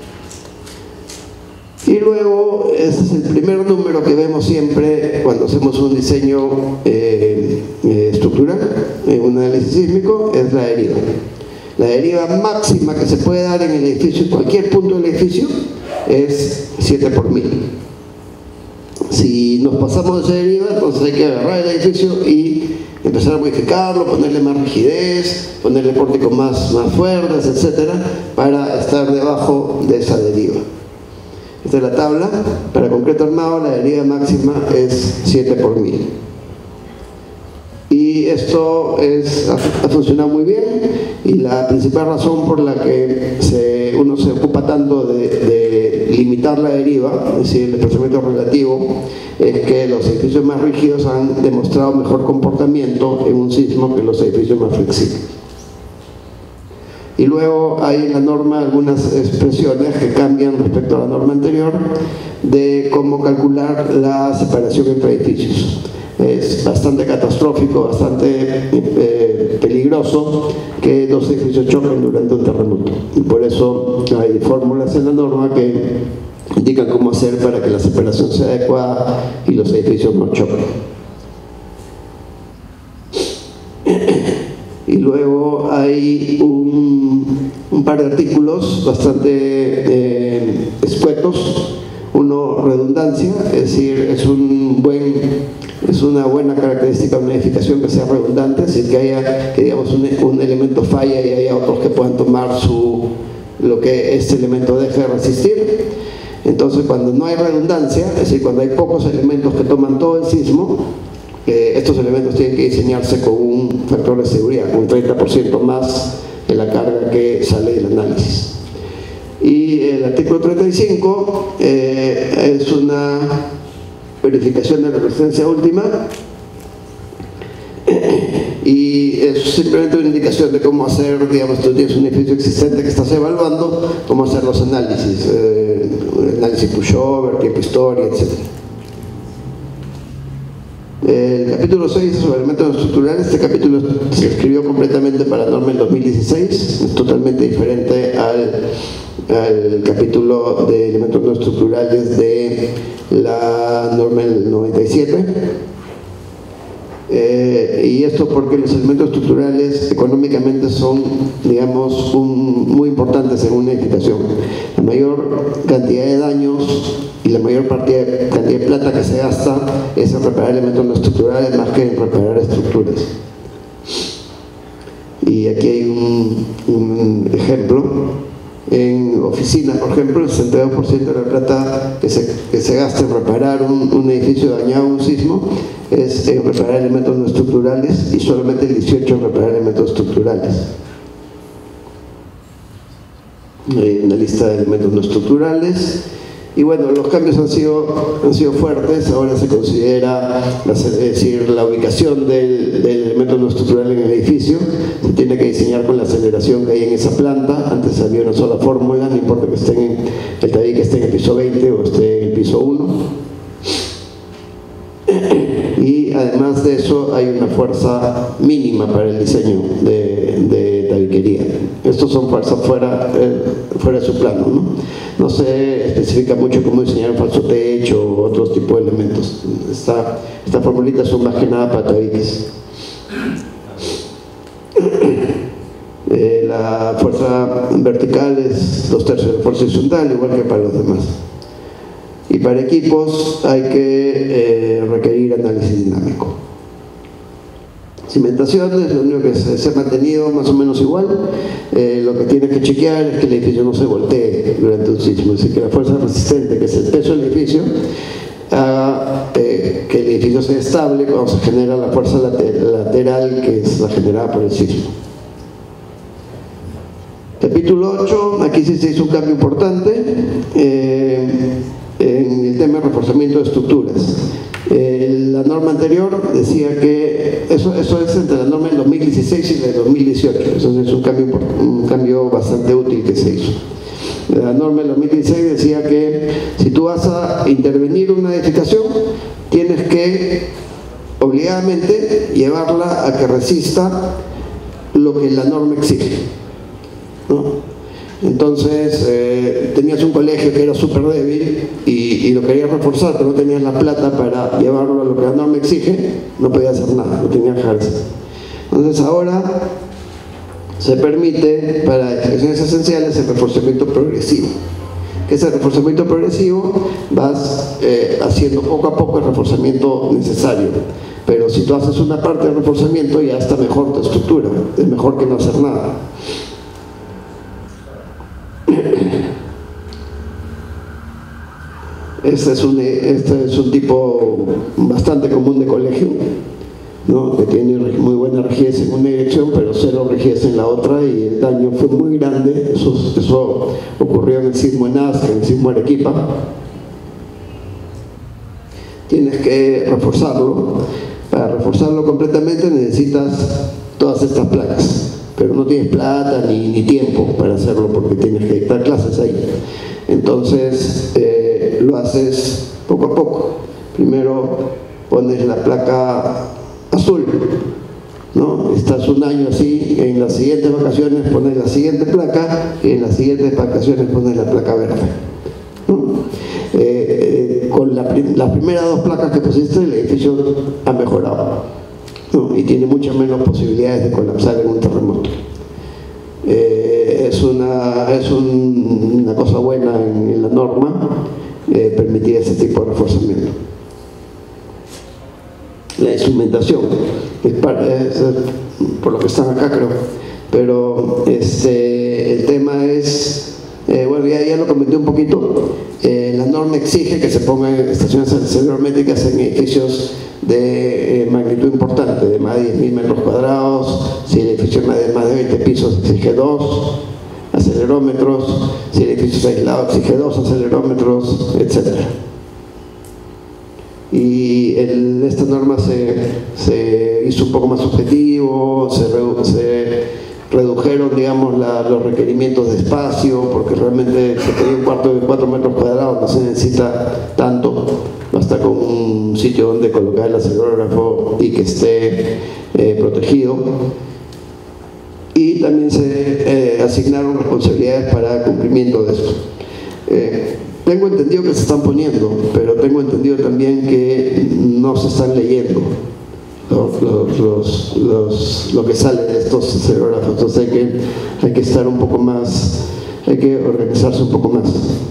Y luego, ese es el primer número que vemos siempre cuando hacemos un diseño estructural, un análisis sísmico, es la deriva. La deriva máxima que se puede dar en el edificio, en cualquier punto del edificio, es 7 por 1000. Si nos pasamos de esa deriva, entonces hay que agarrar el edificio y empezar a modificarlo, ponerle más rigidez, ponerle pórticos más fuertes, etcétera, para estar debajo de esa deriva. Esta es la tabla. Para concreto armado, la deriva máxima es 7 por 1000. Y esto ha funcionado muy bien, y la principal razón por la que uno se ocupa tanto de limitar la deriva, es decir, el desplazamiento relativo, es que los edificios más rígidos han demostrado mejor comportamiento en un sismo que los edificios más flexibles. Y luego hay en la norma algunas expresiones que cambian respecto a la norma anterior de cómo calcular la separación entre edificios. Es bastante catastrófico, bastante peligroso que dos edificios choquen durante un terremoto. Y por eso hay fórmulas en la norma que indican cómo hacer para que la separación sea adecuada y los edificios no choquen. Y luego hay un par de artículos bastante escuetos. Uno, redundancia, es decir, es una buena característica de una edificación que sea redundante, es decir, que digamos un elemento falla y haya otros que puedan tomar lo que este elemento deje de resistir. Entonces, cuando no hay redundancia, es decir, cuando hay pocos elementos que toman todo el sismo, estos elementos tienen que diseñarse con un factor de seguridad, con un 30% más de la carga que sale del análisis. Y el artículo 35 es una verificación de la resistencia última, y es simplemente una indicación de cómo hacer, digamos, tú tienes un edificio existente que estás evaluando, cómo hacer los análisis, análisis pushover, tiempo historia, etc. El capítulo 6 es sobre elementos estructurales. Este capítulo se escribió completamente para la norma en 2016, es totalmente diferente al capítulo de elementos no estructurales de la norma del 97. Y esto porque los elementos estructurales económicamente son, digamos, muy importantes en una edificación. La mayor cantidad de daños y la mayor cantidad de plata que se gasta es en reparar elementos no estructurales más que en reparar estructuras. Y aquí hay un ejemplo. En oficinas, por ejemplo, el 62% de la plata que se gasta en reparar un edificio dañado en un sismo es en reparar elementos no estructurales, y solamente el 18% en reparar elementos estructurales. Hay una lista de elementos no estructurales. Y bueno, los cambios han sido fuertes. Ahora se considera, es decir, la ubicación del elemento no estructural en el edificio se tiene que diseñar con la aceleración que hay en esa planta. Antes había una sola fórmula, no importa que esté el tabique esté en el piso 20 o esté en el piso 1. Y además de eso hay una fuerza mínima para el diseño de tabiquería. Estos son fuerzas fuera de su plano, ¿no? No se especifica mucho cómo diseñar un falso techo o otros tipos de elementos. Estas formulitas son más que nada para tabiques. La fuerza vertical es 2/3 de la fuerza horizontal, igual que para los demás. Y para equipos hay que requerir análisis dinámico. Cimentación es lo único que se ha mantenido más o menos igual. Lo que tiene que chequear es que el edificio no se voltee durante un sismo, es decir, que la fuerza resistente, que es el peso del edificio, haga que el edificio sea estable cuando se genera la fuerza lateral, que es la generada por el sismo. Capítulo 8, aquí sí se hizo un cambio importante. anterior decía que eso es entre la norma del 2016 y la del 2018, eso es un cambio bastante útil que se hizo. La norma del 2016 decía que si tú vas a intervenir una edificación, tienes que obligadamente llevarla a que resista lo que la norma exige, ¿no? Entonces tenías un colegio que era súper débil y lo querías reforzar, pero no tenías la plata para llevarlo a lo que la norma exige, no podías hacer nada, no tenías ejército. Entonces ahora se permite para edificaciones esenciales el reforzamiento progresivo. Ese reforzamiento progresivo vas haciendo poco a poco el reforzamiento necesario, pero si tú haces una parte del reforzamiento ya está mejor tu estructura, es mejor que no hacer nada. Este es un tipo bastante común de colegio, ¿no? Que tiene muy buena rigidez en una dirección, pero cero rigidez en la otra, y el daño fue muy grande. Eso ocurrió en el sismo en Nazca, en el sismo Arequipa. Tienes que reforzarlo. Para reforzarlo completamente necesitas todas estas placas, pero no tienes plata ni tiempo para hacerlo porque tienes que dictar clases ahí. Entonces lo haces poco a poco. Primero pones la placa azul, ¿no? Estás un año así, en las siguientes vacaciones pones la siguiente placa y en las siguientes vacaciones pones la placa verde, ¿no? Con las primeras dos placas que pusiste el edificio ha mejorado, ¿no? Y tiene muchas menos posibilidades de colapsar en un terremoto. Es una cosa buena en la norma permitir ese tipo de reforzamiento. La instrumentación es por lo que están acá, creo, pero el tema es bueno, ya lo comenté un poquito. La norma exige que se pongan estaciones acelerométricas en edificios de magnitud importante, de más de 10.000 metros cuadrados. Si el edificio es más de 20 pisos, exige 2 acelerómetros. Si el edificio es aislado, exige 2 acelerómetros, etc. Y esta norma se hizo un poco más objetivo, se redujeron, digamos, los requerimientos de espacio, porque realmente se pedía un cuarto de 4 metros cuadrados, no se necesita tanto, basta con un sitio donde colocar el acelerógrafo y que esté protegido. Y también se asignaron responsabilidades para cumplimiento de esto. Tengo entendido que se están poniendo, pero tengo entendido también que no se están leyendo lo que sale de estos acelerógrafos. Entonces hay que estar un poco más, hay que organizarse un poco más.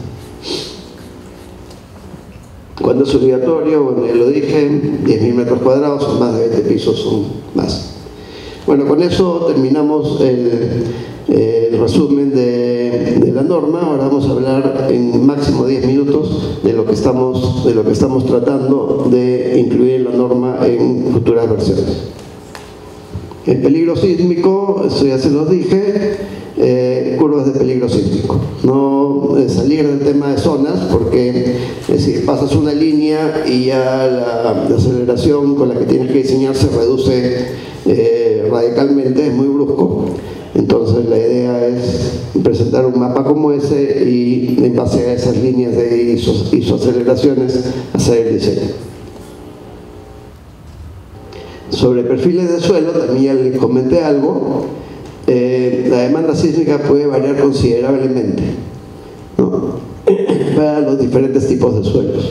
Cuando es obligatorio, bueno, ya lo dije, 10.000 metros cuadrados, más de 20 pisos son más. Bueno, con eso terminamos el resumen de la norma. Ahora vamos a hablar en máximo 10 minutos de lo que estamos tratando de incluir en la norma en futuras versiones. El peligro sísmico, eso ya se los dije, curvas de peligro sísmico. No salir del tema de zonas, porque es decir, pasas una línea y ya la aceleración con la que tienes que diseñar se reduce radicalmente, es muy brusco. Entonces la idea es presentar un mapa como ese y en base a esas líneas de isoaceleraciones hacer el diseño. Sobre perfiles de suelo, también ya les comenté algo. La demanda sísmica puede variar considerablemente, ¿no? Para los diferentes tipos de suelos.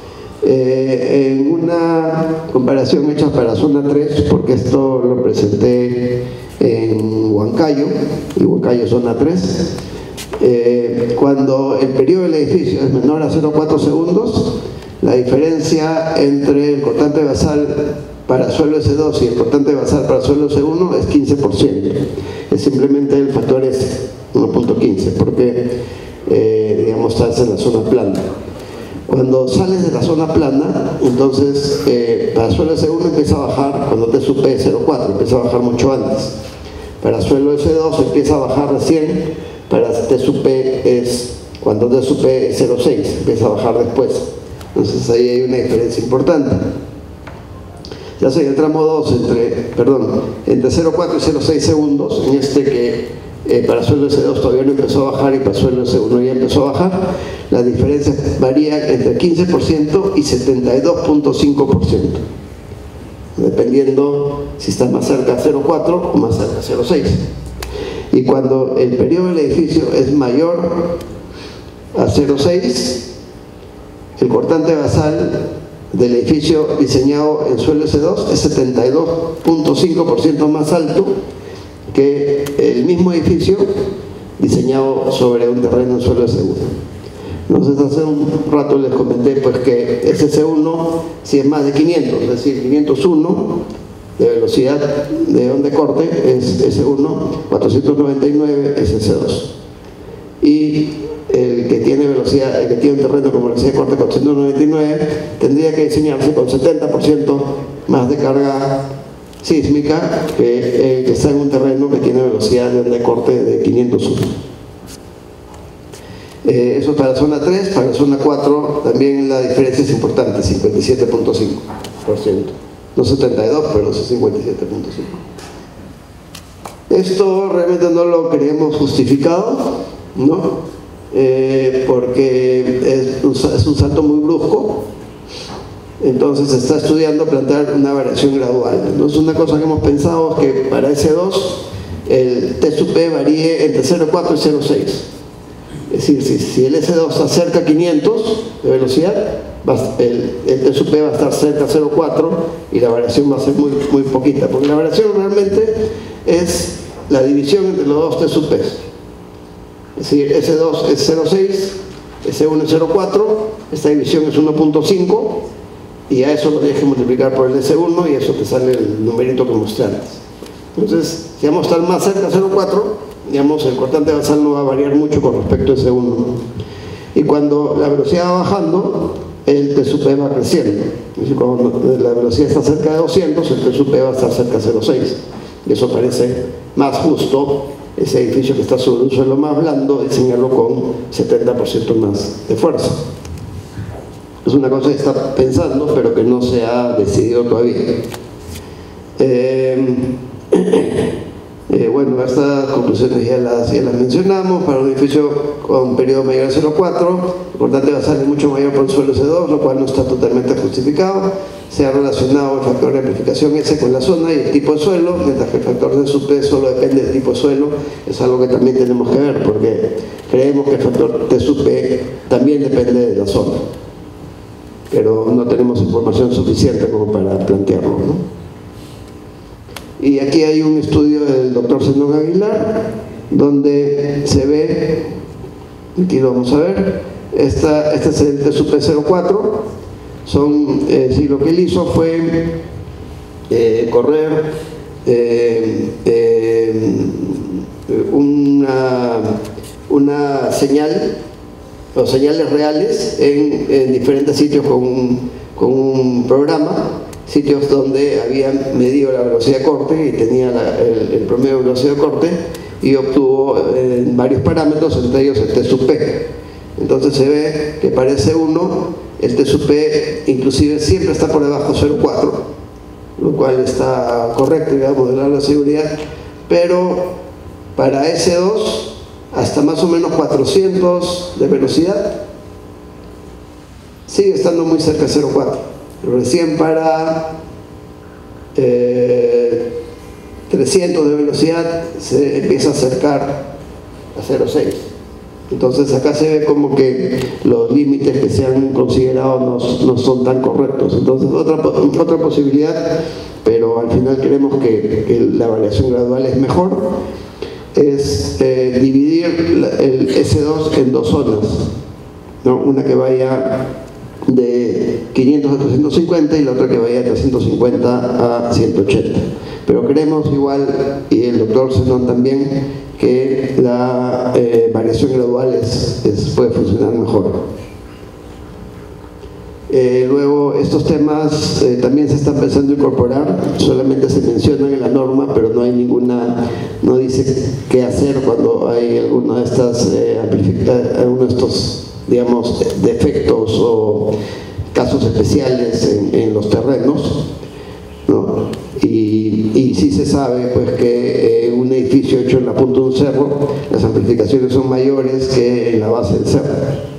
En una comparación hecha para zona 3, porque esto lo presenté en Huancayo, y Huancayo zona 3, cuando el periodo del edificio es menor a 0,4 segundos, la diferencia entre el cortante basal para suelo S2 y el cortante basal para suelo S1 es 15%. Es simplemente el factor es 1.15, porque digamos estás en la zona plana. Cuando sales de la zona plana, entonces para suelo S1 empieza a bajar cuando T sub P es 0,4, empieza a bajar mucho antes. Para suelo S2 empieza a bajar recién, para T sub P es cuando T sub P es 0,6, empieza a bajar después. Entonces ahí hay una diferencia importante. se hace en el tramo 2 entre 0,4 y 0,6 segundos, en este que para suelo S2 todavía no empezó a bajar y para suelo S1 ya empezó a bajar, la diferencia varía entre 15% y 72.5%, dependiendo si está más cerca a 0,4 o más cerca a 0,6. Y cuando el periodo del edificio es mayor a 0,6, el cortante basal del edificio diseñado en suelo S2 es 72.5% más alto que el mismo edificio diseñado sobre un terreno en suelo S1. Entonces hace un rato les comenté pues que ese S1 si es más de 500, es decir, 501 de velocidad de onda de corte es S1, 499 es S2. Y el que tiene velocidad, el que tiene un terreno con velocidad de corte 499 tendría que diseñarse con 70% más de carga sísmica que el que está en un terreno que tiene velocidad de corte de 501. Eso para zona 3, para zona 4 también la diferencia es importante, 57.5%. No 72, pero 57.5%. Esto realmente no lo creemos justificado, ¿no? Porque es un salto muy brusco. Entonces se está estudiando plantear una variación gradual. Entonces una cosa que hemos pensado es que para S2 el T sub P varíe entre 0,4 y 0,6. Es decir, si el S2 se acerca a 500 de velocidad, el T sub P va a estar cerca a 0,4 y la variación va a ser muy, muy poquita, porque la variación realmente es la división entre los dos T sub P. Es decir, S2 es 0,6, S1 es 0,4, esta división es 1.5 y a eso lo tienes que multiplicar por el S1 y eso te sale el numerito que mostré antes. Entonces, si vamos a estar más cerca de 0,4, digamos, el cortante basal no va a variar mucho con respecto a S1. Y cuando la velocidad va bajando, el T sub P va creciendo. Es decir, cuando la velocidad está cerca de 200, el T sub P va a estar cerca de 0,6. Y eso parece más justo, ese edificio que está sobre un suelo más blando, diseñarlo con 70% más de fuerza. Es una cosa que está pensando, pero que no se ha decidido todavía. Bueno, estas conclusiones ya las mencionamos. Para un edificio con periodo mayor a 0,4, el cortante basal es mucho mayor por el suelo S2, lo cual no está totalmente justificado. Se ha relacionado el factor de amplificación S con la zona y el tipo de suelo, mientras que el factor de sub P solo depende del tipo de suelo. Es algo que también tenemos que ver, porque creemos que el factor de sub P también depende de la zona, pero no tenemos información suficiente como para plantearlo, ¿no? Y aquí hay un estudio del doctor Zenón Aguilar, donde se ve, aquí lo vamos a ver, este es el T sub P 04, sí, lo que él hizo fue correr una señal, o señales reales en diferentes sitios con un programa, sitios donde habían medido la velocidad de corte y tenía el promedio de velocidad de corte, y obtuvo varios parámetros, entre ellos el T sub P. Entonces se ve que para S1 el T sub P inclusive siempre está por debajo de 0,4, lo cual está correcto, digamos, de la seguridad, pero para S2 hasta más o menos 400 de velocidad sigue estando muy cerca de 0,4, pero recién para 300 de velocidad se empieza a acercar a 0,6. Entonces acá se ve como que los límites que se han considerado no son tan correctos. Entonces otra posibilidad, pero al final creemos que la variación gradual es mejor, es dividir el S2 en dos zonas, ¿no? Una que vaya de 500 a 350 y la otra que vaya de 350 a 180. Pero creemos igual, y el doctor Zenón también, que la variación gradual puede funcionar mejor. Luego, estos temas también se están pensando incorporar, solamente se mencionan en la norma, pero no hay no dice qué hacer cuando hay alguno de estos, digamos, defectos o casos especiales en los terrenos. ¿no? Y sí se sabe pues que un edificio hecho en la punta de un cerro, las amplificaciones son mayores que en la base del cerro.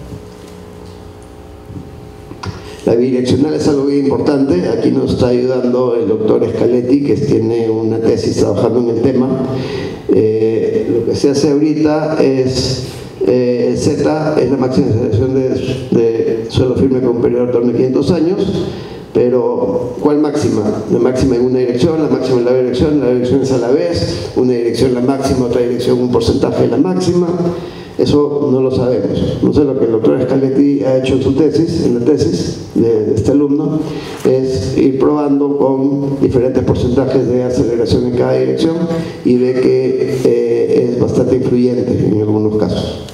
La bidireccional es algo bien importante. Aquí nos está ayudando el doctor Scaletti, que tiene una tesis trabajando en el tema. Lo que se hace ahorita es el Z es la máxima aceleración de suelo firme con un periodo de torno a 500 años, pero ¿cuál máxima? La máxima en una dirección, la máxima en la dirección es a la vez, una dirección la máxima, otra dirección un porcentaje de la máxima. Eso no lo sabemos. No sé, lo que el doctor Scaletti ha hecho en su tesis, en la tesis de este alumno, es ir probando con diferentes porcentajes de aceleración en cada dirección y ve que es bastante influyente en algunos casos.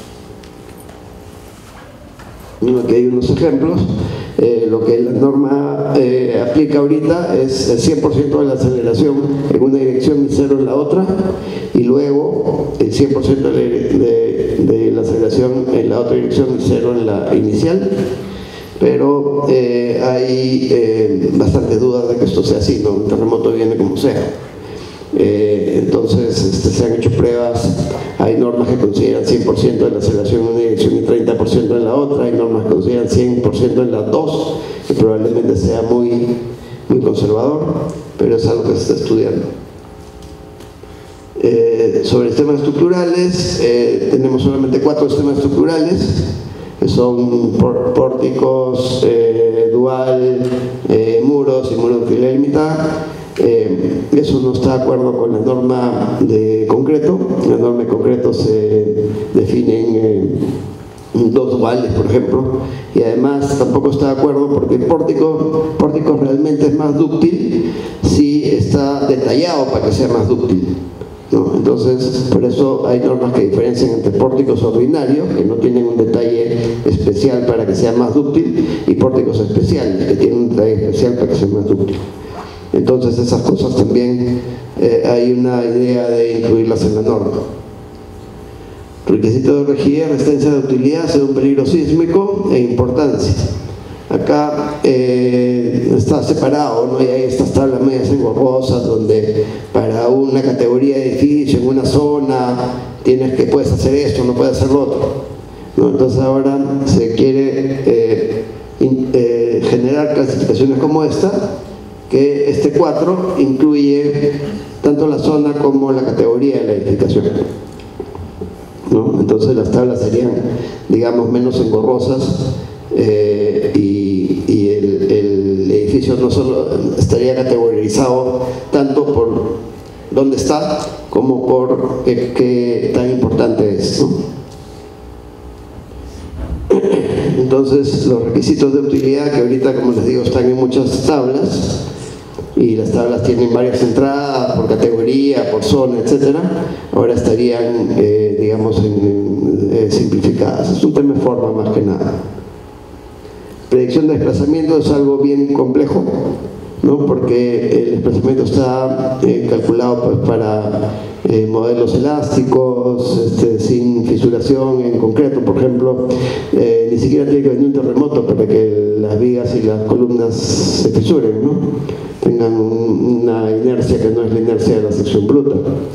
Aquí hay unos ejemplos. Lo que la norma aplica ahorita es el 100% de la aceleración en una dirección y 0 en la otra, y luego el 100% de la aceleración en la otra dirección y 0 en la inicial. Pero hay bastantes dudas de que esto sea así, ¿no? Un terremoto viene como sea. Entonces se han hecho pruebas. Hay normas que consideran 100% de la aceleración en una dirección y 30% en la otra. Hay normas que consideran 100% en las dos, que probablemente sea muy conservador, pero es algo que se está estudiando. Sobre sistemas estructurales, tenemos solamente 4 sistemas estructurales, que son pórticos, dual, muros y muros de utilidad limitada. Eso no está de acuerdo con la norma de concreto. La norma de concreto se definen 2 duales, por ejemplo, y además tampoco está de acuerdo porque el pórtico realmente es más dúctil si está detallado para que sea más dúctil, ¿no? Entonces, por eso hay normas que diferencian entre pórticos ordinarios, que no tienen un detalle especial para que sea más dúctil, y pórticos especiales, que tienen un detalle especial para que sea más dúctil. Entonces esas cosas también hay una idea de incluirlas en la norma. Requisito de rigidez, resistencia de utilidad según peligro sísmico e importancia. Acá está separado, ¿no? Y hay estas tablas medias engorrosas donde para una categoría de edificio en una zona puedes hacer esto, no puedes hacer lo otro, ¿no? Entonces ahora se quiere generar clasificaciones como esta, que este 4 incluye tanto la zona como la categoría de la edificación, ¿no? Entonces las tablas serían, digamos, menos engorrosas, y el edificio no solo estaría categorizado tanto por dónde está como por qué tan importante es, ¿no? Entonces los requisitos de utilidad, que ahorita, como les digo, están en muchas tablas, y las tablas tienen varias entradas por categoría, por zona, etcétera, ahora estarían, digamos, simplificadas. Es un tema de forma más que nada. Predicción de desplazamiento es algo bien complejo, ¿no? Porque el desplazamiento está calculado pues, para modelos elásticos, sin fisuración en concreto, por ejemplo. Ni siquiera tiene que venir un terremoto para que las vigas y las columnas se fisuren, ¿no? Tengan una inercia que no es la inercia de la sección bruta.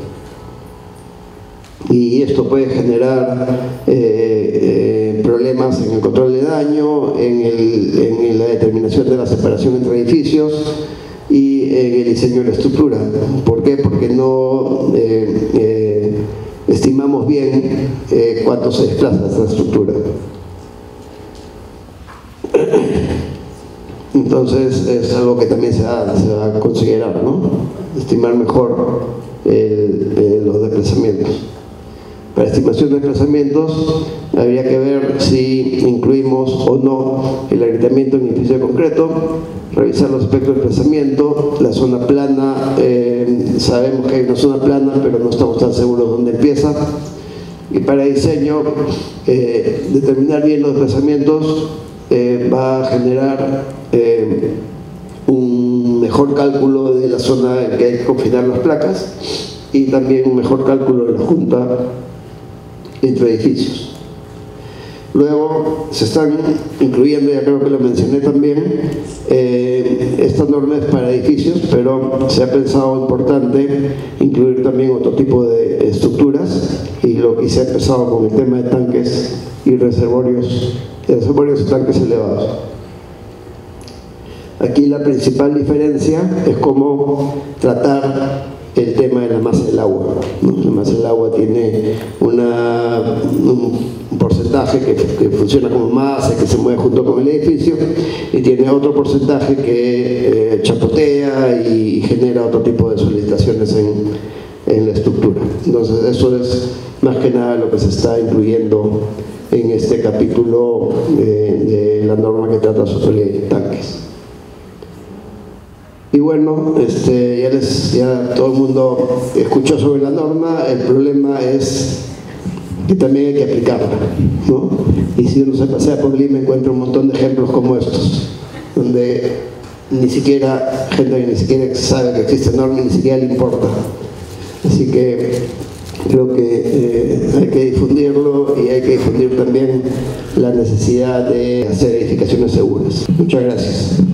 Y esto puede generar problemas en el control de daño, en la determinación de la separación entre edificios y en el diseño de la estructura. ¿Por qué? Porque no estimamos bien cuánto se desplaza esta estructura. Entonces es algo que también se va a considerar, ¿no? Estimar mejor los desplazamientos. Para estimación de desplazamientos habría que ver si incluimos o no el agrietamiento en edificio concreto, revisar los aspectos de desplazamiento, la zona plana. Sabemos que hay una zona plana, pero no estamos tan seguros dónde empieza. Y para diseño, determinar bien los desplazamientos va a generar un mejor cálculo de la zona en que hay que confinar las placas y también un mejor cálculo de la junta entre edificios. Luego se están incluyendo, ya creo que lo mencioné también, esta norma es para edificios, pero se ha pensado importante incluir también otro tipo de estructuras y se ha empezado con el tema de tanques y reservorios y tanques elevados. Aquí la principal diferencia es cómo tratar el tema de la masa del agua, ¿no? La masa del agua tiene un porcentaje que funciona como masa, que se mueve junto con el edificio, y tiene otro porcentaje que chapotea y genera otro tipo de solicitaciones en la estructura. Entonces eso es más que nada lo que se está incluyendo en este capítulo de la norma que trata sobre tanques. Y bueno, ya todo el mundo escuchó sobre la norma. El problema es que también hay que aplicarla, ¿no? Y si uno se pasea por Lima encuentra un montón de ejemplos como estos, donde gente que ni siquiera sabe que existe norma y ni siquiera le importa. Así que creo que hay que difundirlo y hay que difundir también la necesidad de hacer edificaciones seguras. Muchas gracias.